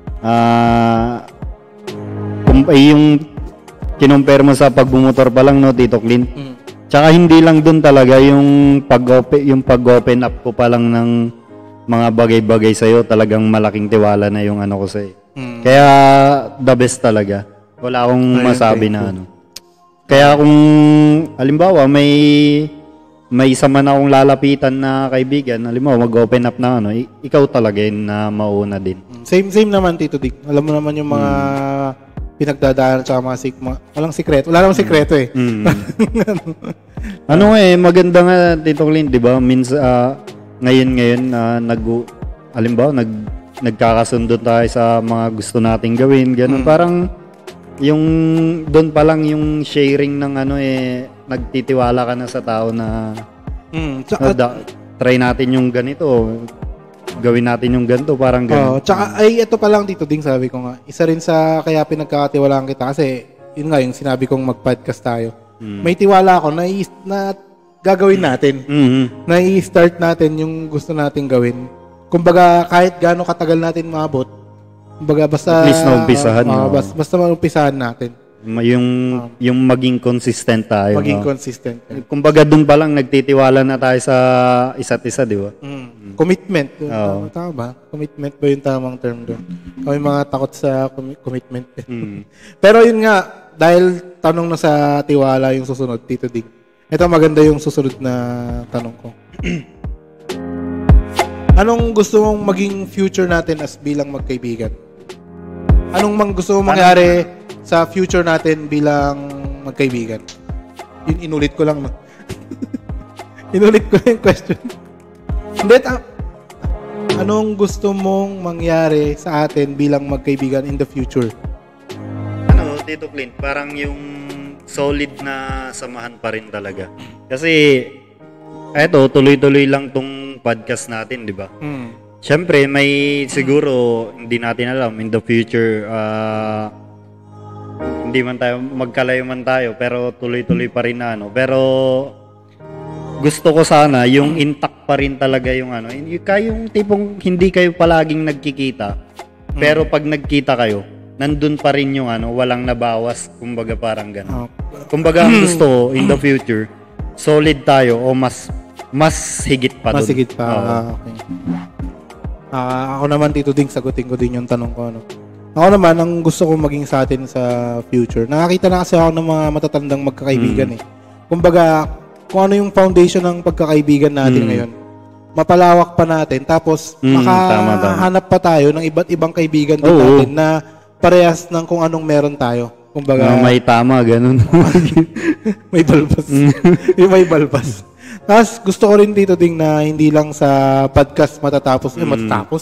ah kung ay yung kinumpare mo sa pagbumotor pa lang, no, Tito Clint. Mm. Tsaka hindi lang dun talaga yung pag-open, yung pag-open up ko pa lang ng mga bagay-bagay sa'yo, talagang malaking tiwala na yung ano ko sa'yo. Mm. Kaya the best talaga. Wala akong Ayun, masabi thank na you. ano. Kaya kung halimbawa may may isa man akong lalapitan na kaibigan, halimbawa mag-open up na ano, i- ikaw talaga yun na mauna din. Same, same naman, Tito Ding. Alam mo naman yung mga pinagdadaanan at mga, sik- mga walang sikreto. Wala namang sikreto eh. Mm. Ano eh, maganda nga Tito Clint, di ba? Means, ah, ngayon ngayon, na nag, halimbawa, nag, nagkakasundo tayo sa mga gusto nating gawin, ganun. Parang, yung, doon pa lang yung sharing ng ano eh, nagtitiwala ka na sa tao na, Mm. na Tsaka, da- try natin yung ganito, gawin natin yung ganito, parang oh, ganun. tsaka ay ito pa lang, Tito Ding, sabi ko nga. Isa rin sa kaya pinagkakatiwalaan kita kasi yun nga yung sinabi kong mag-podcast tayo. Mm. May tiwala ako na, i- na gagawin natin. Mhm. Na i-start natin yung gusto nating gawin. Kumbaga, kahit gaano katagal natin maabot, kumbaga, basta... At least naumpisahan, uh, no? basta, basta maumpisahan natin. Ma- Yung, yung maging consistent tayo. Maging no? consistent. Kumbaga doon pa lang nagtitiwala na tayo sa isa't isa, di ba? Mm. Commitment. Yun, Oo. tama, tama ba? Commitment ba yung tamang term doon? Kami mga takot sa commi- commitment. Mm. Pero yun nga, dahil tanong na sa tiwala yung susunod, Tito Ding. Ito maganda yung susunod na tanong ko. Anong gusto mong maging future natin as bilang magkaibigan? Anong mang gusto mong mangyari sa future natin bilang magkaibigan? Yun, inulit ko lang. No? inulit ko yung question. Hindi, ta- anong gusto mong mangyari sa atin bilang magkaibigan in the future? Ano, Tito Clint, parang yung solid na samahan pa rin talaga. Kasi, eto, tuloy-tuloy lang tong podcast natin, di ba? Hmm. Siyempre, may siguro, hindi natin alam, in the future, ah, hindi man tayo, magkalayo man tayo, pero tuloy-tuloy pa rin na, ano. Pero, gusto ko sana, yung intact pa rin talaga yung ano, yung, yung tipong hindi kayo palaging nagkikita, pero pag nagkita kayo, nandun pa rin yung ano, walang nabawas, kumbaga parang gano'n. Oh. Kumbaga, ang gusto ko, in the future, solid tayo o mas mas higit pa dun. Mas higit pa. Oo. Ah, okay. Ah, ako naman, Tito Ding, sagutin ko din yung tanong ko. Ano. Ako naman, ang gusto ko maging sa atin sa future, nakakita na kasi ako ng mga matatandang magkakaibigan Mm. eh. Kumbaga, kung ano yung foundation ng pagkakaibigan natin Mm. ngayon, mapalawak pa natin, tapos Mm, makahanap tama, tama. pa tayo ng iba't ibang kaibigan din Oo. natin na parehas ng kung anong meron tayo. Kumbaga, Ah, may tama, ganun. may balbas. yung may balbas. Tapos gusto ko rin dito ding na hindi lang sa podcast matatapos. Eh, Mm. matatapos.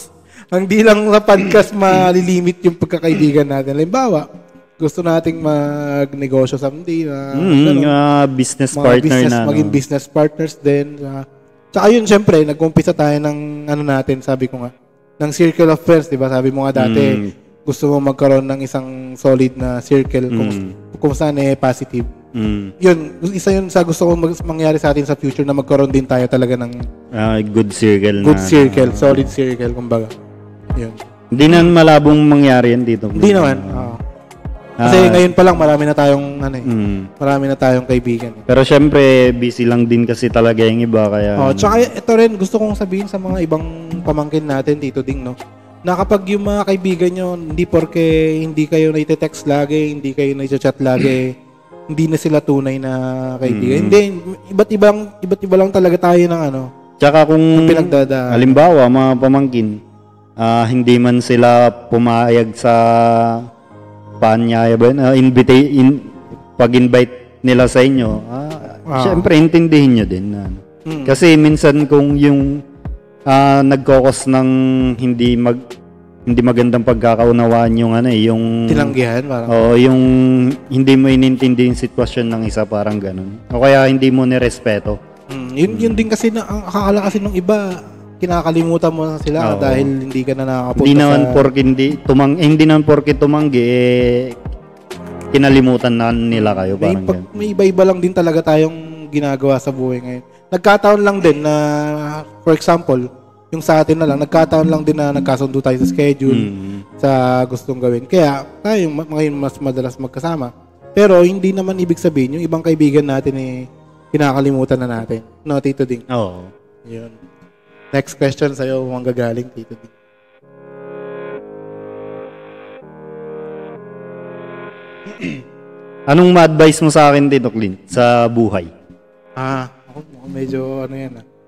Ang di lang sa podcast malilimit yung pagkakaibigan natin. Halimbawa, gusto nating magnegosyo someday na mm, ano, uh, business mga partner business, na. Maging No? business partners din. Uh, tsaka yun, syempre, nag-umpisa tayo ng ano natin, sabi ko nga, ng circle of friends, di ba? Sabi mo nga dati, mm. gusto mo magkaroon ng isang solid na circle kung, mm. kung saan eh positive. Mm. Yun, isa yun sa gusto kong mag- mangyari sa atin sa future na magkaroon din tayo talaga ng uh, good circle good na. Good circle, uh, solid circle, kumbaga. Yun. Hindi na malabong mangyari yan dito. Hindi naman. Uh, Kasi uh, ngayon pa lang marami na tayong ano eh. Mm. Marami na tayong kaibigan. Eh. Pero syempre busy lang din kasi talaga yung iba kaya. Oh, tsaka ito rin gusto kong sabihin sa mga ibang pamangkin natin dito ding no. Na kapag yung mga kaibigan nyo, hindi porke hindi kayo na-text lagi, hindi kayo na-chat lagi, hindi na sila tunay na kaibigan. Mm. Hindi, iba't ibang iba't iba lang talaga tayo ng ano. Tsaka kung halimbawa mga pamangkin, uh, hindi man sila pumayag sa paanyaya ba yun? Uh, invite, in, pag-invite nila sa inyo, ah, wow. Siyempre, intindihin nyo din. Uh, hmm. Kasi minsan kung yung uh, nagkokos ng hindi mag hindi magandang pagkakaunawaan yung ano eh, yung tinanggihan parang. Oo, yung hindi mo inintindi yung sitwasyon ng isa parang ganun. O kaya hindi mo nirespeto. Hmm. Yun, yun din kasi na, ang akala kasi nung iba kinakalimutan mo na sila oh. Dahil hindi ka na nakakapunta hindi naman sa... porke hindi, tumang, eh, hindi naman porke tumanggi, eh, kinalimutan na nila kayo. May, pag, may iba-iba lang din talaga tayong ginagawa sa buhay ngayon. Nagkataon lang din na, for example, yung sa atin na lang, nagkataon lang din na nagkasundo tayo sa schedule, mm. sa gustong gawin. Kaya, tayo ngayon mas madalas magkasama. Pero, hindi naman ibig sabihin, yung ibang kaibigan natin eh, kinakalimutan na natin. No, Tito Ding? Oo. Oh. Yun. Next question sa'yo, manggagaling, Tito Ding. Anong ma-advise mo sa akin, Tito Clint, sa buhay? Ah, ako medyo ano yan ah.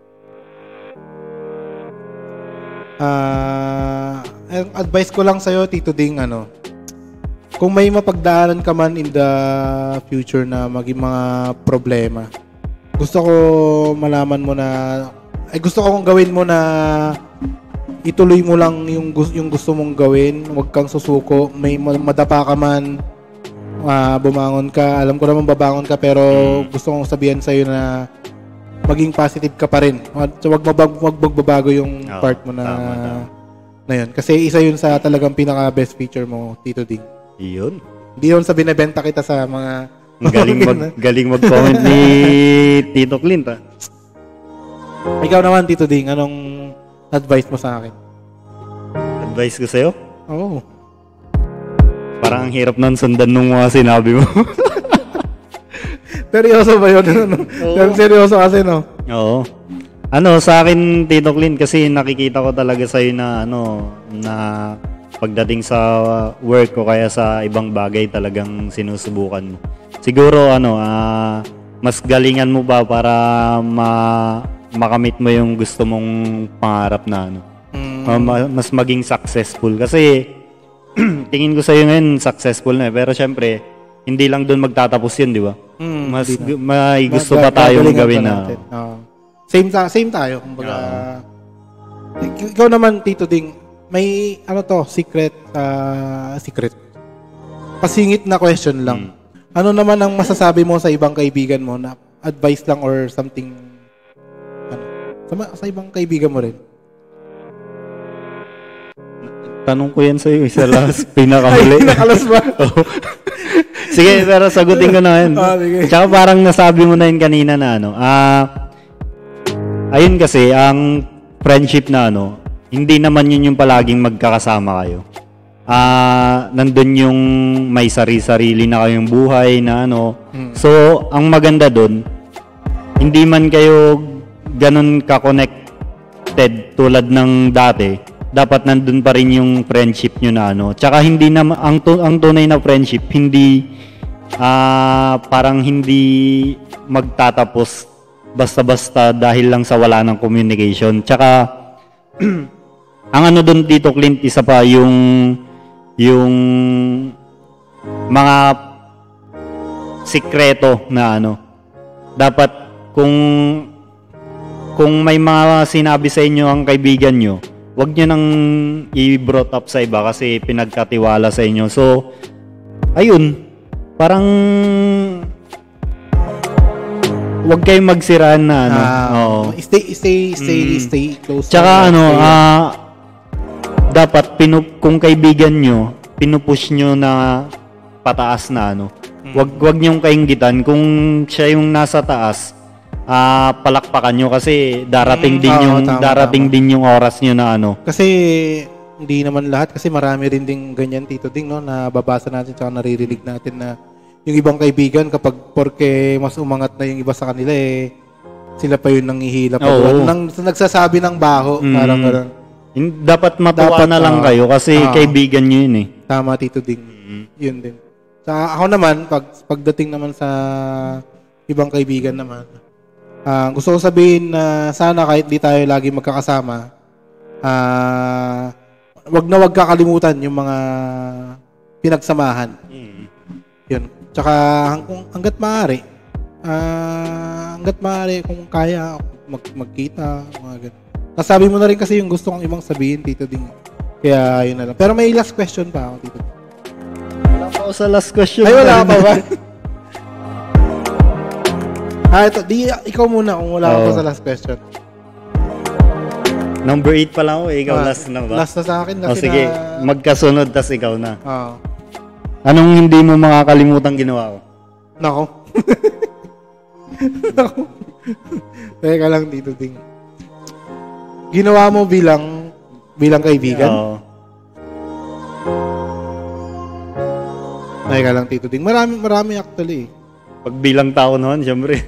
Ah, ang advice ko lang sa'yo, Tito Ding, ano, kung may mapagdaanan ka man in the future na maging mga problema, gusto ko malaman mo na ay gusto ko kong gawin mo na ituloy mo lang yung gusto, yung gusto mong gawin. Huwag kang susuko. May madapa ka man, uh, bumangon ka. Alam ko naman babangon ka, pero gusto kong sabihan sa'yo na maging positive ka pa rin. Huwag magbabago yung oh, part mo na, tama, tama. na yun. Kasi isa yun sa talagang pinaka-best feature mo, Tito Ding. Iyon? Hindi yun sa binibenta kita sa mga... galing, mag, galing mag-comment ni Tito Clint, ah. Ikaw naman, Tito Ding, anong advice mo sa akin? Advice ko sa'yo? Oo. Oh. Parang ang hirap nang sundan nung mga sinabi mo. Seryoso ba yun? Oo. Seryoso kasi, no? Oo. Ano, sa akin, Tito Clint, kasi nakikita ko talaga sa'yo na, ano, na pagdating sa work ko kaya sa ibang bagay talagang sinusubukan mo. Siguro, ano, ah, mas galingan mo ba para ma... makamit mo yung gusto mong pangarap na ano. Mm. Mas maging successful. Kasi, tingin ko sa'yo ngayon, successful na eh. Pero syempre, hindi lang doon magtatapos yun, di ba? Mm, mas gu- may gusto pa tayong gawin na. Uh, same, ta- same tayo. Kumbaga, uh, ikaw naman, Tito Ding, may, ano to, secret, uh, secret. Pasingit na question lang. Mm. Ano naman ang masasabi mo sa ibang kaibigan mo na advice lang or something Sa, sa ibang kaibigan mo rin? Tanong ko yan sa'yo. Isa last, pinakamuli. Ay, pinakalas ba? Oh. Sige, pero sagutin ko na yun. Oh, tsaka parang nasabi mo na yun kanina na ano. Ah, ayun kasi, ang friendship na ano, hindi naman yun yung palaging magkakasama kayo. Ah, nandun yung may sari-sarili na kayong buhay na ano. Hmm. So, ang maganda dun, hindi man kayo ganun ka-connected tulad ng dati, dapat nandun pa rin yung friendship nyo na ano. Tsaka hindi na, ang, ang tunay na friendship, hindi, ah, uh, parang hindi magtatapos basta-basta dahil lang sa wala ng communication. Tsaka, ang ano dun dito, Clint, isa pa yung, yung mga sikreto na ano. Dapat, kung kung may mga sinabi sa inyo ang kaibigan nyo, wag nyo nang i-brought up sa iba kasi pinagkatiwala sa inyo. So, ayun, parang wag kayong magsiraan na ano. Ah, Oo. stay, stay, stay, Mm. stay close. Tsaka ano, Stay- ah, dapat pinu- kung kaibigan nyo, pinupush nyo na pataas na ano. Wag wag niyong kainggitan kung siya yung nasa taas. Ah, palakpakan nyo kasi darating Mm, din oo, yung tama, darating tama. din yung oras nyo na ano. Kasi hindi naman lahat kasi marami rin ding ganyan Tito Ding no na babasa natin tsaka naririnig natin na yung ibang kaibigan kapag porke mas umangat na yung iba sa kanila eh sila pa yun nanghihila pa Oo. nang nagsasabi ng baho Mm. parang ganun. Hin- Dapat matuwa Dapat, na lang ah, kayo kasi ah. kaibigan nyo yun eh. Tama Tito Ding. Yun din. Sa ako naman pag pagdating naman sa ibang kaibigan naman ah, gusto ko sabihin na sana kahit di tayo lagi magkakasama ah wag na wag kakalimutan yung mga pinagsamahan. Yun. Tsaka hang, kung hangga't maaari, ah, hangga't maaari kung kaya mag, magkita, mga ganun. Nasabi mo na rin kasi yung gusto kong ibang sabihin, Tito Ding. Kaya yun na lang. Pero may last question pa ako, Tito Ding. Wala pa ako sa last question. Ay, wala pa ba? ah, ito. Di, ikaw muna kung wala ka Oo. pa sa last question. Number eight pa lang ako eh. Ikaw Ah, last na ba? Last na sa akin kasi O sige, na... magkasunod tas ikaw na. Oo. Anong hindi mo makakalimutan ginawa ko? Nako. Nako. Teka lang, Tito Ding. Ginawa mo bilang bilang kaibigan? Oo. Teka lang, Tito Ding. Marami, marami actually. Pag bilang tao naman, syempre.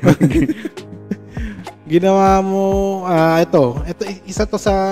Ginawa mo, ah, ito. Ito, isa to sa...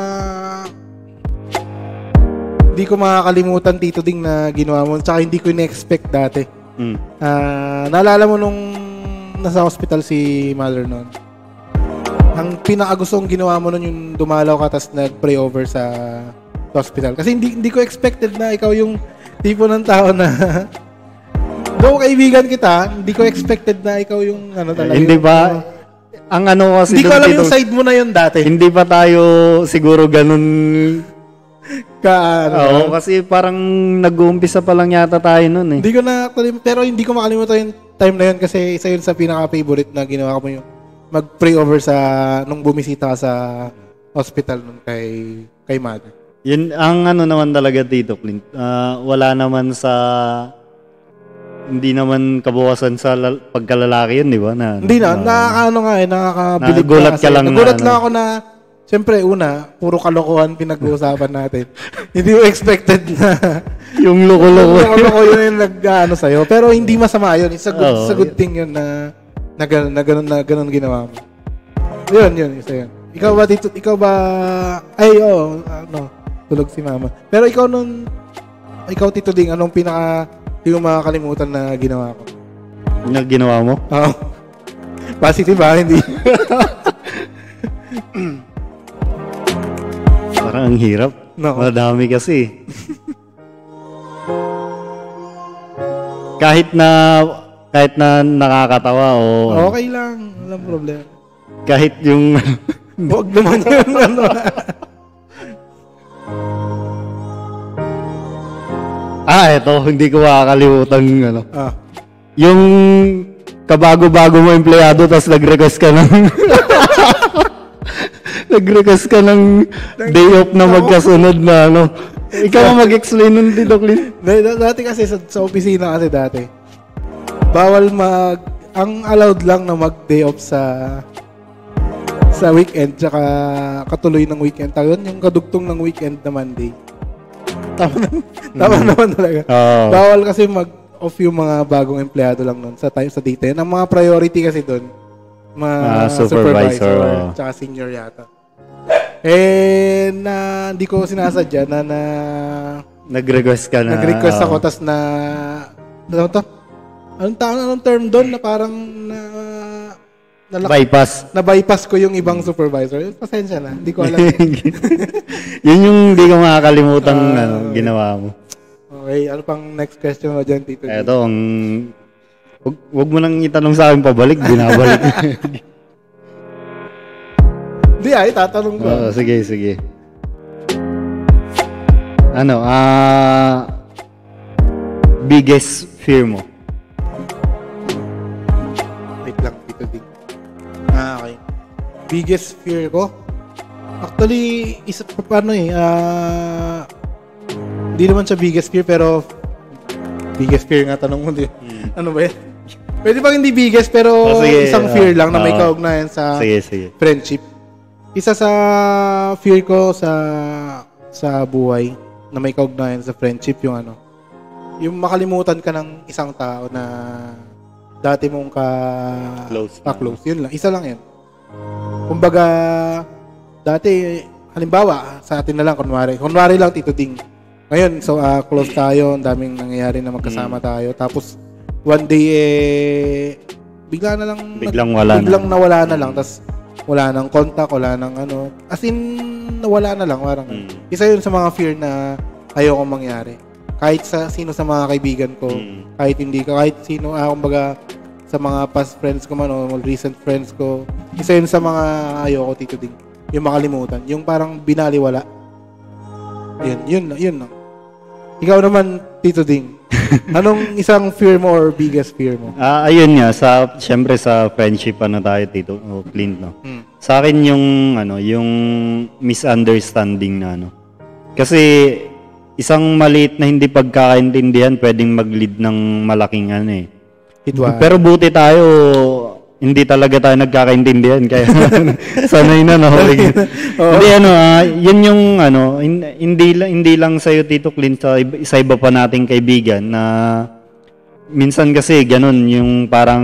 Hindi ko makakalimutan, Tito Ding, na ginawa mo. Tsaka hindi ko in-expect dati. mm. Ah, naalala mo nung nasa hospital si mother noon. Ang pinakagustong ginawa mo nun yung dumalaw ka tas nag-pray over sa hospital. Kasi hindi hindi ko expected na ikaw yung tipo ng tao na though kaibigan kita, hindi ko expected na ikaw yung ano talaga. Eh, hindi yung- ba? Ang ano kasi Hindi ko doon, alam Tito, yung side mo na yun dati. hindi pa tayo siguro ganun. Ka, ano, Oo, kasi parang nag-uumpisa pa lang yata tayo nun eh. Hindi ko na, pero hindi ko makalimutan yung time na yun kasi isa yun sa pinaka-favorite na ginawa ko mo yung mag-pray over sa, nung bumisita ka sa hospital nun kay, kay mother. Yun, ang ano naman talaga, Tito Clint, ah, wala naman sa, hindi naman kabukasan sa lal- pagkalalaki yun, di ba? Na, Hindi na, na- nakakaano nga eh, nakakabilib Nagulat kasi. ka lang na Nagulat ano. lang ako na, siyempre una, puro kalokohan pinag-uusapan natin. Hindi ko expected na, yung loko-loko. loko yun yung nag-ano sa'yo. Pero hindi masama yun. It's a good, Oo. it's a good thing yun na, na ganun, na ganun, na ganun ginawa mo. Yun, yun, isa yun. Ikaw ba dito, ikaw ba, ay, oo, ano, tulog si mama. Pero ikaw nun, ikaw Tito Ding, anong pinaka, hindi mo makakalimutan na ginawa ko? Yung ginawa mo? Oo. Positive ba? Hindi. Parang ang hirap. No. Madami kasi. kahit na kahit na nakakatawa o Okay lang. Walang problema. kahit yung Huwag naman yun. Ano. ah, eto, hindi ko makakalimutan ano. ah. Yung kabago-bago mo empleyado tapos nag-request ka ng nag-request ka ng day off na magkasunod na ano. Ikaw ang mag-explain nun, Tito Clint. D- d- dati kasi sa, sa opisina kasi dati, bawal mag, ang allowed lang na mag-day off sa sa weekend, tsaka katuloy ng weekend. Tawag yun, yung kadugtong ng weekend na Monday. Tama, na- tama naman talaga. Oo. Bawal kasi mag-off yung mga bagong empleyado lang nun sa time sa data. Ang mga priority kasi doon, mga Ah, supervisor, oo. tsaka senior yata. Eh, na hindi ko sinasadya na na Nag-request ka na. nag-request ako oo. tas na ano to? Anong tawag anong term doon na parang na nalak- bypass. na bypass ko yung ibang supervisor. Pasensya na, hindi ko alam. Yun yung hindi ko makakalimutan Ah, ano, ginawa mo. Okay, ano pang next question mo dyan, Tito? Eto, ang... Wag, wag mo nang itanong sa akin pabalik, binabalik. Hindi ay, tatanong ko. Oo, sige, sige. Ano, ah... biggest fear mo? Wait lang, dito din. Ah, okay. Biggest fear ko? Actually, isa pa paano eh, ah... hindi naman siya biggest fear, pero biggest fear nga tanong mo din. Hmm. Ano ba yan? Pwede bang hindi biggest, pero oh, sige, isang fear uh, lang na may uh, kaugnayan sa sige, sige. friendship. Isa sa fear ko sa sa buhay na may kaugnayan sa friendship, yung ano, yung makalimutan ka ng isang tao na dati mong ka close. Ka close. Yun lang. Isa lang yan. Kumbaga, dati, halimbawa, sa atin na lang, kunwari. Kunwari lang, Tito Ding. Ngayon, so, uh, close tayo. Ang daming nangyayari na magkasama mm. tayo. Tapos, one day, eh, bigla na lang, biglang wala biglang na. nawala na lang. Tapos, wala nang contact, wala nang ano. As in, nawala na lang. Parang, mm. isa yun sa mga fear na ayokong mangyari. Kahit sa sino sa mga kaibigan ko, mm. kahit hindi ka, kahit sino, ah, kumbaga, sa mga past friends ko man, o recent friends ko, isa yun sa mga ayoko, Tito Ding. Yung makalimutan. Yung parang binaliwala. Yun, yun, yun lang. Ikaw naman, Tito Ding. Anong isang fear mo or biggest fear mo? Ah, ayun nga, sa syempre sa friendship ano tayo, Tito, o Clint, no. Hmm. Sa akin yung ano, yung misunderstanding na ano. Kasi isang maliit na hindi pagkakaintindihan pwedeng mag-lead ng malaking ano eh. Hitwa. Pero buti tayo, hindi talaga tayo nagkakaintindihan kaya sanay na no. Hindi ano, ah, yun yung ano, hindi lang hindi lang sa iyo, Tito Clint, sa iba, sa iba pa nating kaibigan na minsan kasi ganun yung parang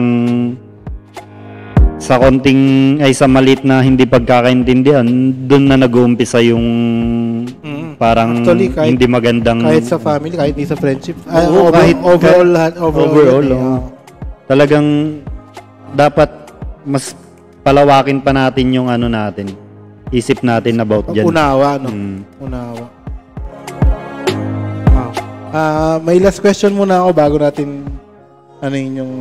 sa konting ay sa maliit na hindi pagkakaintindihan, doon na nag-uumpisa yung mm. parang actually, kahit, hindi magandang kahit sa family, kahit di sa friendship, uh, oo, over, kahit overall kahit, overall, overall yun, oh. Talagang dapat mas palawakin pa natin yung ano natin. Isip natin about dyan. Unawa, no? Mm. Unawa. Wow. Uh, may last question muna ako bago natin ano yun yung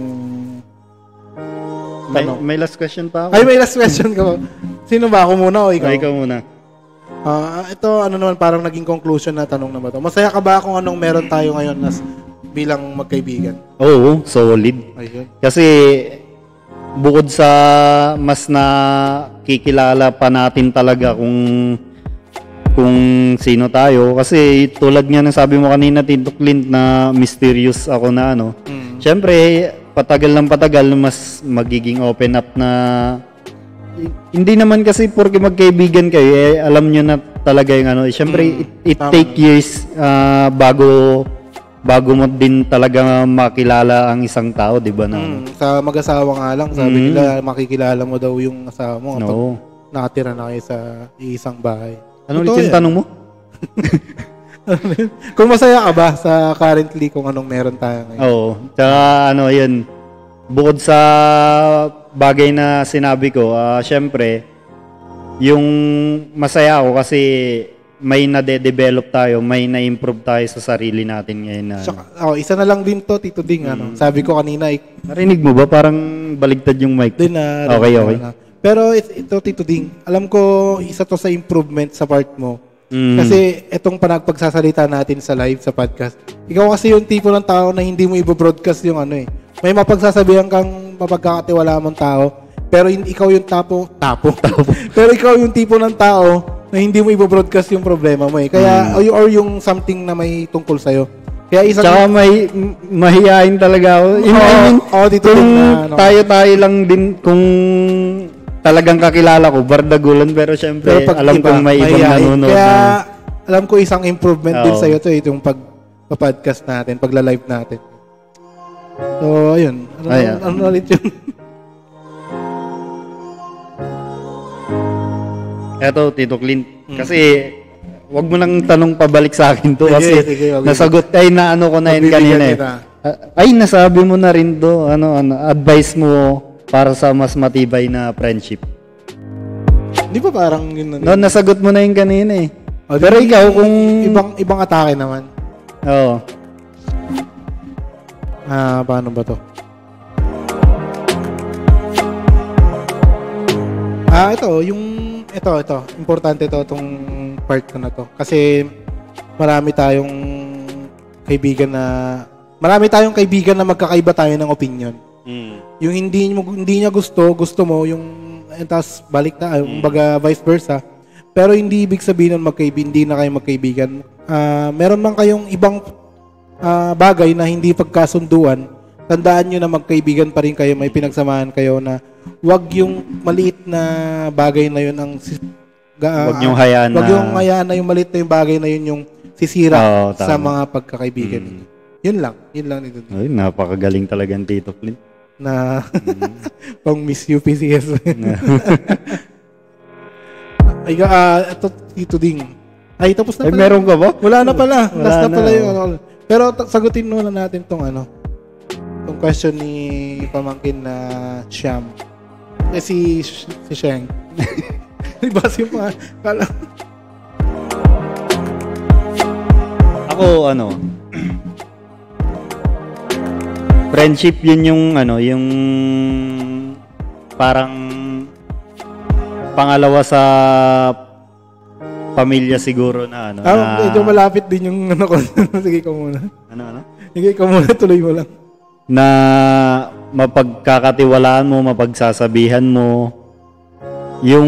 may, ano? May last question pa ako. Ay, may last question ka ba? Sino ba? Ako muna o ikaw? Ay, ikaw muna. Uh, ito, ano naman, parang naging conclusion na tanong na ba ito? Masaya ka ba kung anong meron tayo ngayon nas bilang magkaibigan? Oo, solid. Ayun. Kasi bukod sa mas nakikilala pa natin talaga kung kung sino tayo. Kasi tulad nga ng sabi mo kanina, Tito Clint, na mysterious ako na ano. Mm. Siyempre, patagal ng patagal, mas magiging open up na hindi naman kasi porque magkaibigan kayo, eh, alam nyo na talaga yung ano. Siyempre, mm. it, it take years uh, bago bago mo din talaga makilala ang isang tao, di ba? Na, mm, sa mag-asawa nga lang, sabi mm. nila, makikilala mo daw yung asawa mo kapag no. nakatira na kayo sa isang bahay. Ano ulit yung tanong mo? Kung masaya ka ba sa currently kung anong meron tayo ngayon? Oo. Tsaka ano, yun, bukod sa bagay na sinabi ko, uh, syempre, yung masaya ako kasi may nade-develop tayo, may na-improve tayo sa sarili natin ngayon na. Saka, oh, isa na lang din to, Tito Ding. Mm. Ano, sabi ko kanina. Eh, narinig mo ba? Parang baligtad yung mic. Din na. Okay, okay. Na. Pero ito, Tito Ding, alam ko isa to sa improvement sa part mo. Mm. Kasi itong panagpagsasalita natin sa live, sa podcast. Ikaw kasi yung tipo ng tao na hindi mo i-broadcast yung ano eh. May mapagsasabihan kang mapagkakatiwala mong tao, pero ikaw yung tapo, tapo. Pero ikaw yung tipo ng tao na hindi mo i-broadcast yung problema mo eh. Kaya, mm. or yung something na may tungkol sa'yo. Kaya isang... Tsaka may, mahihain talaga ako. Oo, oh, I mean, oh, dito kung na, ano, tayo-tayo lang din, kung talagang kakilala ko, bardagulan, pero syempre, pero alam iba, kong may ibang nanonood. Kaya, na, alam ko isang improvement oh. din sa'yo to, itong pag-podcast natin, pagla-live natin. So, ayun. Ano, Ay, ano, ano ulit yun? Eto, Tito Clint. Hmm. Kasi, wag mo nang tanong pabalik sa akin to. Sige, kasi sige, okay. nasagot, ay naano ko na yun kanina eh. Ay, nasabi mo na rin to. Ano, ano, advice mo para sa mas matibay na friendship. Di ba parang yun na? No, nasagot mo na yun kanina eh. Oh, pero di, ikaw kung... Ibang, ibang atake naman. Oo. Ah, paano ba to? Ah, ito, yung ito, ito. Importante to, itong part ko na to. Kasi, marami tayong kaibigan na marami tayong kaibigan na magkakaiba tayo ng opinion. Mm. Yung hindi mo hindi niya gusto, gusto mo yung eh, tas balik na, yung Mm. baga vice versa. Pero hindi ibig sabihin nun magkaibigan, hindi na kayo magkaibigan. Ah, meron man kayong ibang ah, bagay na hindi pagkasunduan, tandaan nyo na magkaibigan pa rin kayo, may pinagsamahan kayo na wag yung maliit na bagay na yun ang si- ga- Wag niyong hayaan wag na- yung hayaan na yung maliit na yung bagay na yun yung sisira Oo, tama. sa mga pagkakaibigan. Mm. Yun lang, yun lang nito. Ay, napakagaling talaga ng Tito Clint. Na pang Miss U P C S. Ay, ah, ito, Tito Ding. Ay, tapos na Ay, pala. meron ka ba? Wala na pala. Wala Last na, na, pala yung oh. ano. Pero t- sagutin muna natin tong ano. Tong question ni pamangkin na Shyam. Eh, si, si Sheng. Diba si pa? Kala. Ako, ano, friendship yun yung, ano, yung parang pangalawa sa pamilya siguro na, ano, Ah, na, medyo malapit din yung ano ko. Sige ko muna. ano, ano? Sige ko muna, tuloy mo lang. Na mapagkakatiwalaan mo, mapagsasabihan mo, yung,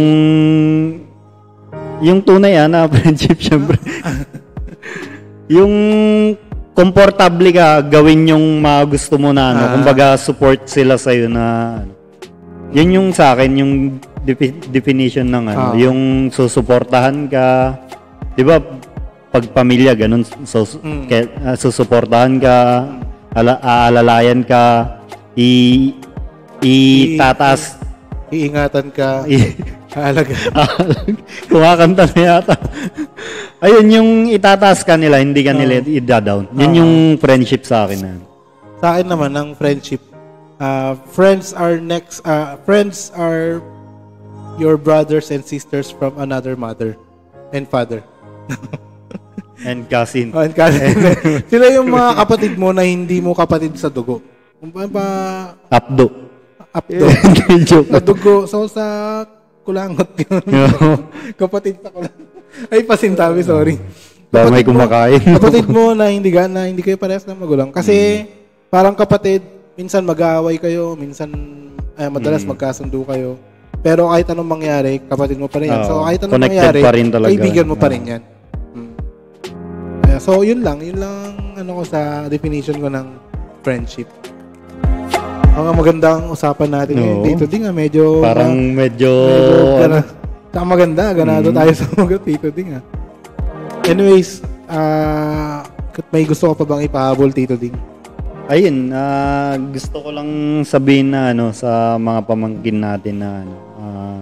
yung tunay, ah, na friendship, syempre. Yung komportable ka gawin yung mga gusto mo na ano, Ah. kumbaga support sila sa iyo na ano. Yun yung sa akin yung defi- definition ng ano, Ah. yung susuportahan ka. 'Di ba? Pag pamilya ganun, so, Mm. ke- ah, susuportahan ka, ala, aalalayan ka, i itataas, Iingatan ka. i, Haalaga. kumakanta na yata. Ayun, yung itataas ka nila, hindi ka nila Oo. i-down. Yun Oo. yung friendship sa akin. Na. Sa akin naman, ang friendship, uh, friends are next, uh, friends are your brothers and sisters from another mother and father. And cousin. Oh, and cousin. Sila yung mga kapatid mo na hindi mo kapatid sa dugo. Kung pa, pa Updo. updo. Joke. Sa dugo. So, sa kulangot yun. Kapatid sa kulangot. Ay, pasintabi, sorry. Baka may Kapatid mo- kumakain. kapatid mo na hindi ka, na hindi kayo parehas ng magulang. Kasi, parang kapatid, minsan mag-aaway kayo, minsan, ay, madalas Mm. magkasundo kayo. Pero kahit anong mangyari, kapatid mo pa rin yan. Oo. So, kahit anong Connected mangyari, pa rin talaga. kaibigan mo pa rin Oo. yan. Mm. Kaya, so, yun lang. Yun lang, ano ko sa definition ko ng friendship. Mga magandang usapan natin ngayon Oo. dito. Di nga, medyo... Parang medyo... medyo gana, saka maganda, ganado Mm. tayo sa mga Tito Ding. Ah. Anyways, ah may gusto ko pa bang ipahabol, Tito Ding? Ayun, ah, gusto ko lang sabihin na ano sa mga pamangkin natin na ano, ah,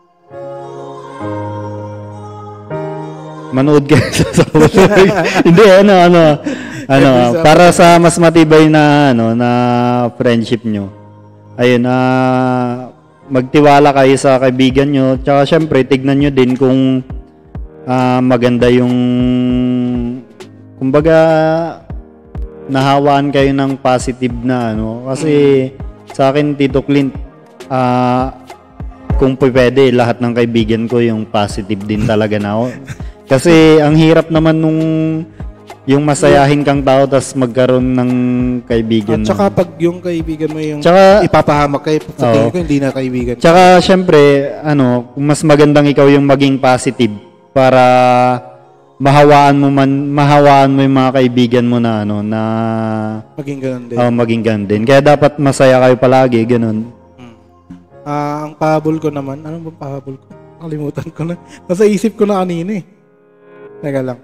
manood kayo sa Saudi. Hindi ano ano ano Episode. para sa mas matibay na ano na friendship nyo. Ayun, ah magtiwala kayo sa kaibigan nyo. Tsaka syempre tignan nyo din kung ah, maganda yung kumbaga nahawaan kayo ng positive na ano kasi sa akin Tito Clint ah kung pwede lahat ng kaibigan ko yung positive din talaga na ako. Kasi ang hirap naman nung yung masayahin kang tao tas magkaroon ng kaibigan. At saka pag yung kaibigan mo yung Tsaka- ipapahamak kayo, sa Oo. tingin ko hindi na kaibigan. Tsaka syempre ano, mas magandang ikaw yung maging positive para mahawaan mo man mahawaan mo yung mga kaibigan mo na ano na Maging ganun din. oh, maging ganun din. Kaya dapat masaya kayo palagi, ganun. Ah, ang pahabol ko naman, ano bang pahabol ko? Nakalimutan ko na. Nasa isip ko na kanina eh. Teka lang.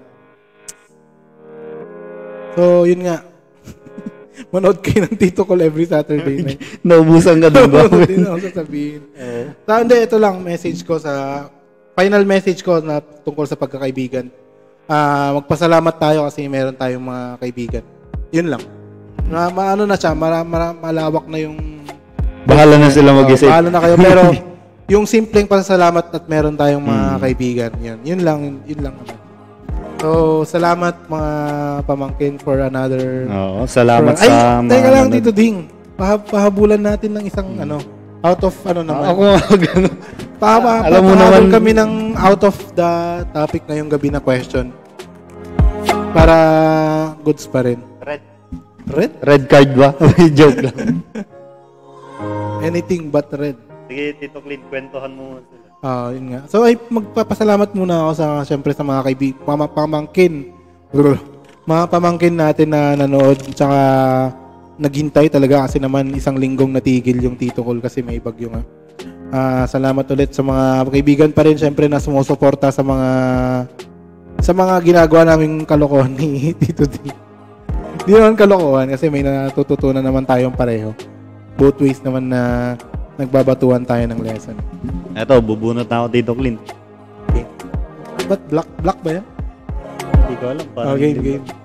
So, yun nga. Manood kayo ng Tito Call every Saturday night. Naubusan ka din ba? Hindi na ako sasabihin. So, hindi, ito lang message ko sa, final message ko na tungkol sa pagkakaibigan. Ah, magpasalamat tayo kasi meron tayong mga kaibigan. Yun lang. Na, maano na siya, mara, mara, malawak na yung Bahala na sila mag-isip. Oh, bahala na kayo. Pero, yung simpleng pasasalamat at meron tayong mga Mm. kaibigan, yun. Yun lang, yun lang naman. So, salamat mga pamangkin for another... Oo, salamat for, ay, sa mga... teka lang, nanonood. Tito Ding. Pah- pahabulan natin ng isang, ano, out of, ano naman. Ako, gano'n. Pa, pa, Alam mo papahabol naman- kami ng out of the topic ngayong gabi na question. Para goods pa rin. Red. Red? Red card ba? Joke lang. Anything but red. Sige, Tito Clint, kwentuhan mo sila. Ah, yun nga. So, ay magpapasalamat muna ako sa, syempre, sa mga kaibig, pam- pamangkin. Mga pamangkin natin na nanood, tsaka naghintay talaga kasi naman isang linggong natigil yung Tito Col kasi may bagyo nga. Ah, salamat ulit sa mga kaibigan pa rin, syempre, na sumusuporta sa mga sa mga ginagawa naming kalokohan ni Tito D. Hindi naman kalokohan kasi may natututunan naman tayong pareho. Both ways naman na nagbabatuan tayo ng lesson. Eto, bubunot na ako, Tito Clint. Okay. Ba't black, black ba yan? Hindi ko alam. Parang Oh, game, hindi game. ba?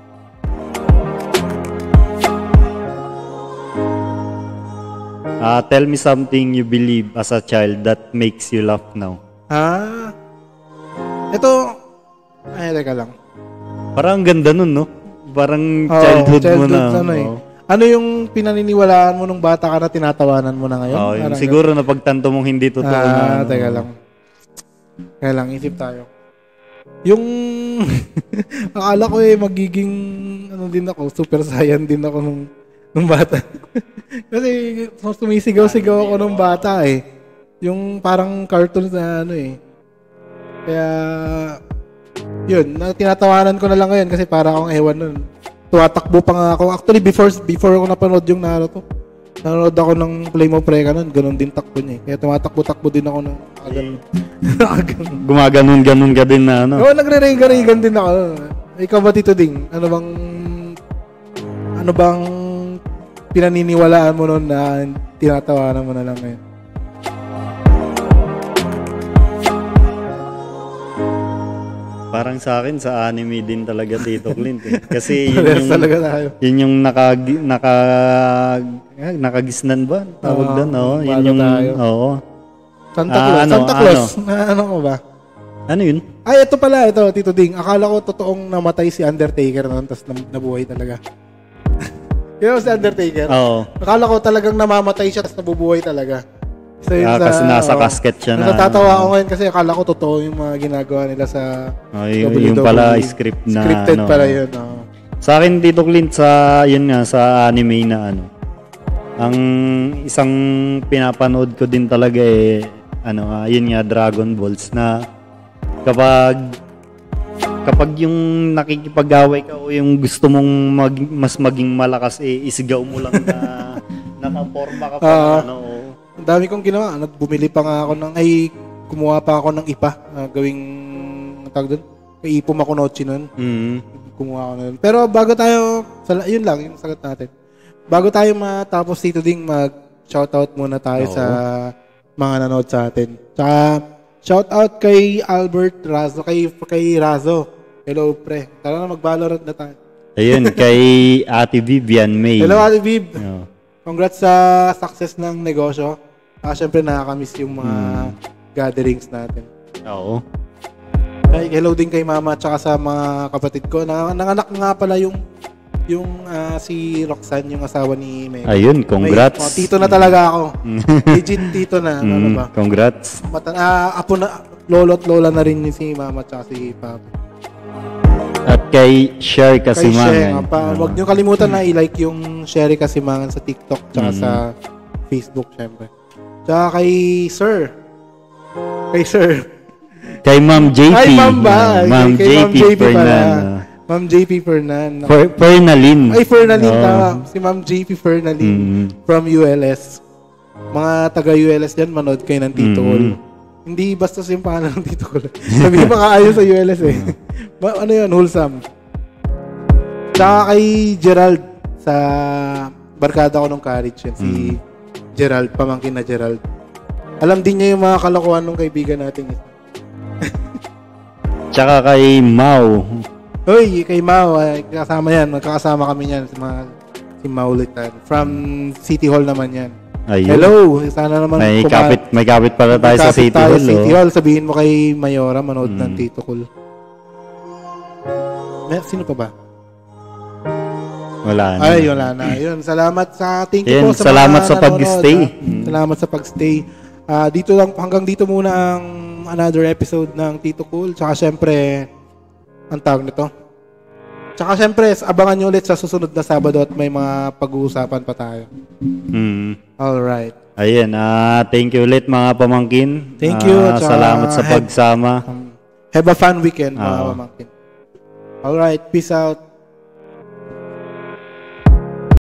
Ah, tell me something you believe as a child that makes you laugh now. Ah. Ito, ay, teka lang. Parang ang ganda nun, no? Parang Oo, childhood, mo na. Ano, eh. Oo. Ano yung pinaniniwalaan mo nung bata ka na tinatawanan mo na ngayon? Oo, yung Parang siguro na pagtanto mong hindi totoo ah, na. ano. teka lang. Teka lang, isip tayo. Yung, akala ko eh, magiging, ano din ako, super saiyan din ako nung, nung bata. Kasi, sumisigaw-sigaw ako nung bata eh. Yung parang cartoon na ano eh. Kaya, yun, na- tinatawanan ko na lang ngayon kasi para akong ewan nun. Tumatakbo pa nga ako. Actually, before before ako napanood yung Naruto, nanonood ako ng Play Mo Preka nun. Ganun din takbo niya eh. Kaya tumatakbo-takbo din ako ng aganon. Aganon. Gumaganon-ganon ka din na ano. Oo, nagre-regan din ako. Ikaw ba, Tito Ding? Ano bang ano bang pinaniniwalaan mo nun na tinatawanan mo na lang ngayon? Parang sa akin, sa anime din talaga, Tito Clint. Eh. Kasi yun Parehas yung, talaga tayo. yun yung naka, naka, ah, nakagisnan ba? Tawag Oo, doon, oo. Yun bago yung, tayo. oo. Santa Ah, Claus. ano, Santa Claus. Na, ano ko ba? Ano yun? Ay, ito pala. Ito, Tito Ding. Akala ko totoong namatay si Undertaker noon, tapos nam- nabuhay talaga. Kaya si Undertaker. Oo. Akala ko talagang namamatay siya, tapos nabubuhay talaga. So, yun Ah, kasi nasa oo. casket siya na. Natatawa ako ngayon kasi akala ko totoo yung mga ginagawa nila sa Oh, yung, W W E. yung pala script na Scripted ano. pala yun. oo. Sa akin, Tito Clint, sa yun nga, sa anime na ano. Ang isang pinapanood ko din talaga eh, ano, ah, yun nga, Dragon Balls na kapag kapag yung nakikipag-away ka o yung gusto mong mag, mas maging malakas eh, isigaw mo lang na nakaporma ka pa Ah. ano. oo. Ang dami kong ginawa. Nagbumili pa nga ako ng, ay, kumuha pa ako ng ipa. Uh, gawing, ang tawag doon? Kay Ipo Makunochi nun. Mm. Kumuha ako nun. Pero bago tayo, sala- yun lang, yung sagot natin. Bago tayo matapos dito ding mag-shoutout muna tayo Oo. sa mga nanood sa atin. Tsaka, shoutout kay Albert Razo, kay, kay Razo. Hello, pre. Tara na, mag-Valorant na tayo. Ayun, kay Ate Vivian May. Hello, Ate Viv. Oo. Congrats sa success ng negosyo. Ah, syempre nakakamiss yung mga gatherings natin. Oo. Ay, hello din kay mama at saka sa mga kapatid ko. Nang, nanganak nga pala yung yung ah, si Roxanne, yung asawa ni Meg. Ayun, congrats. May- oh, tito na talaga ako. Legit tito na. Ano Mm, ba? congrats. Mata, ah, apo na, lolo at lola na rin yun si mama at saka si papa. At kay Sher Kay Sheng, Kasimangan. pa, wag niyo kalimutan na i-like yung Sherry Kasimangan sa TikTok tsaka Mm. sa Facebook, syempre. Tsaka kay Sir. Kay Sir. Kay Ma'am J P. Ay, Ma'am ba? Uh, Ma'am Kay J Ma'am P J P Fernan. pala. uh, Ma'am J P Fernan. Fer- Fernalin. Ay, Fernalin, Oo. tama. Si Ma'am J P Fernalin Mm. from U L S. Mga taga-U L S dyan, manood kayo ng Tito Mm. Ol. Hindi basta yung pangalan ng Tito Ol. Sabihin mga ayos sa U L S eh. Ba- ano yun? Wholesome. Tsaka kay Gerald sa barkada ko nung college yan. Si Mm. Gerald, pamangkin na Gerald. Alam din niya yung mga kalokohan ng kaibigan natin. Tsaka kay Mau. Hoy, kay Mau, ah, kasama yan. Magkakasama kami yan. Si, mga, si Maulitan. From City Hall naman yan. Ayun. Hello! Sana naman May kuma- kapit, may kapit pala tayo sa kapit City tayo Hall. City oh. Hall. Sabihin mo kay Mayora, manood ng Mm. Tito Cool. May, sino pa ba? Wala na. Ay, wala na. Yun, salamat sa thank you Yan, po sa salamat mga sa nanonood, pag-stay. ha. Mm. Salamat sa pag-stay. Ah, dito lang, hanggang dito muna ang another episode ng Tito Cool. Tsaka syempre, ang tawag nito, Tsaka syempre, abangan nyo ulit sa susunod na Sabado at may mga pag-uusapan pa tayo. Mm. Alright. Ayan, ah thank you ulit mga pamangkin. Thank you. Ah, Tsaka salamat sa have- pagsama. Um, have a fun weekend, mga Oo. pamangkin. Alright, peace out.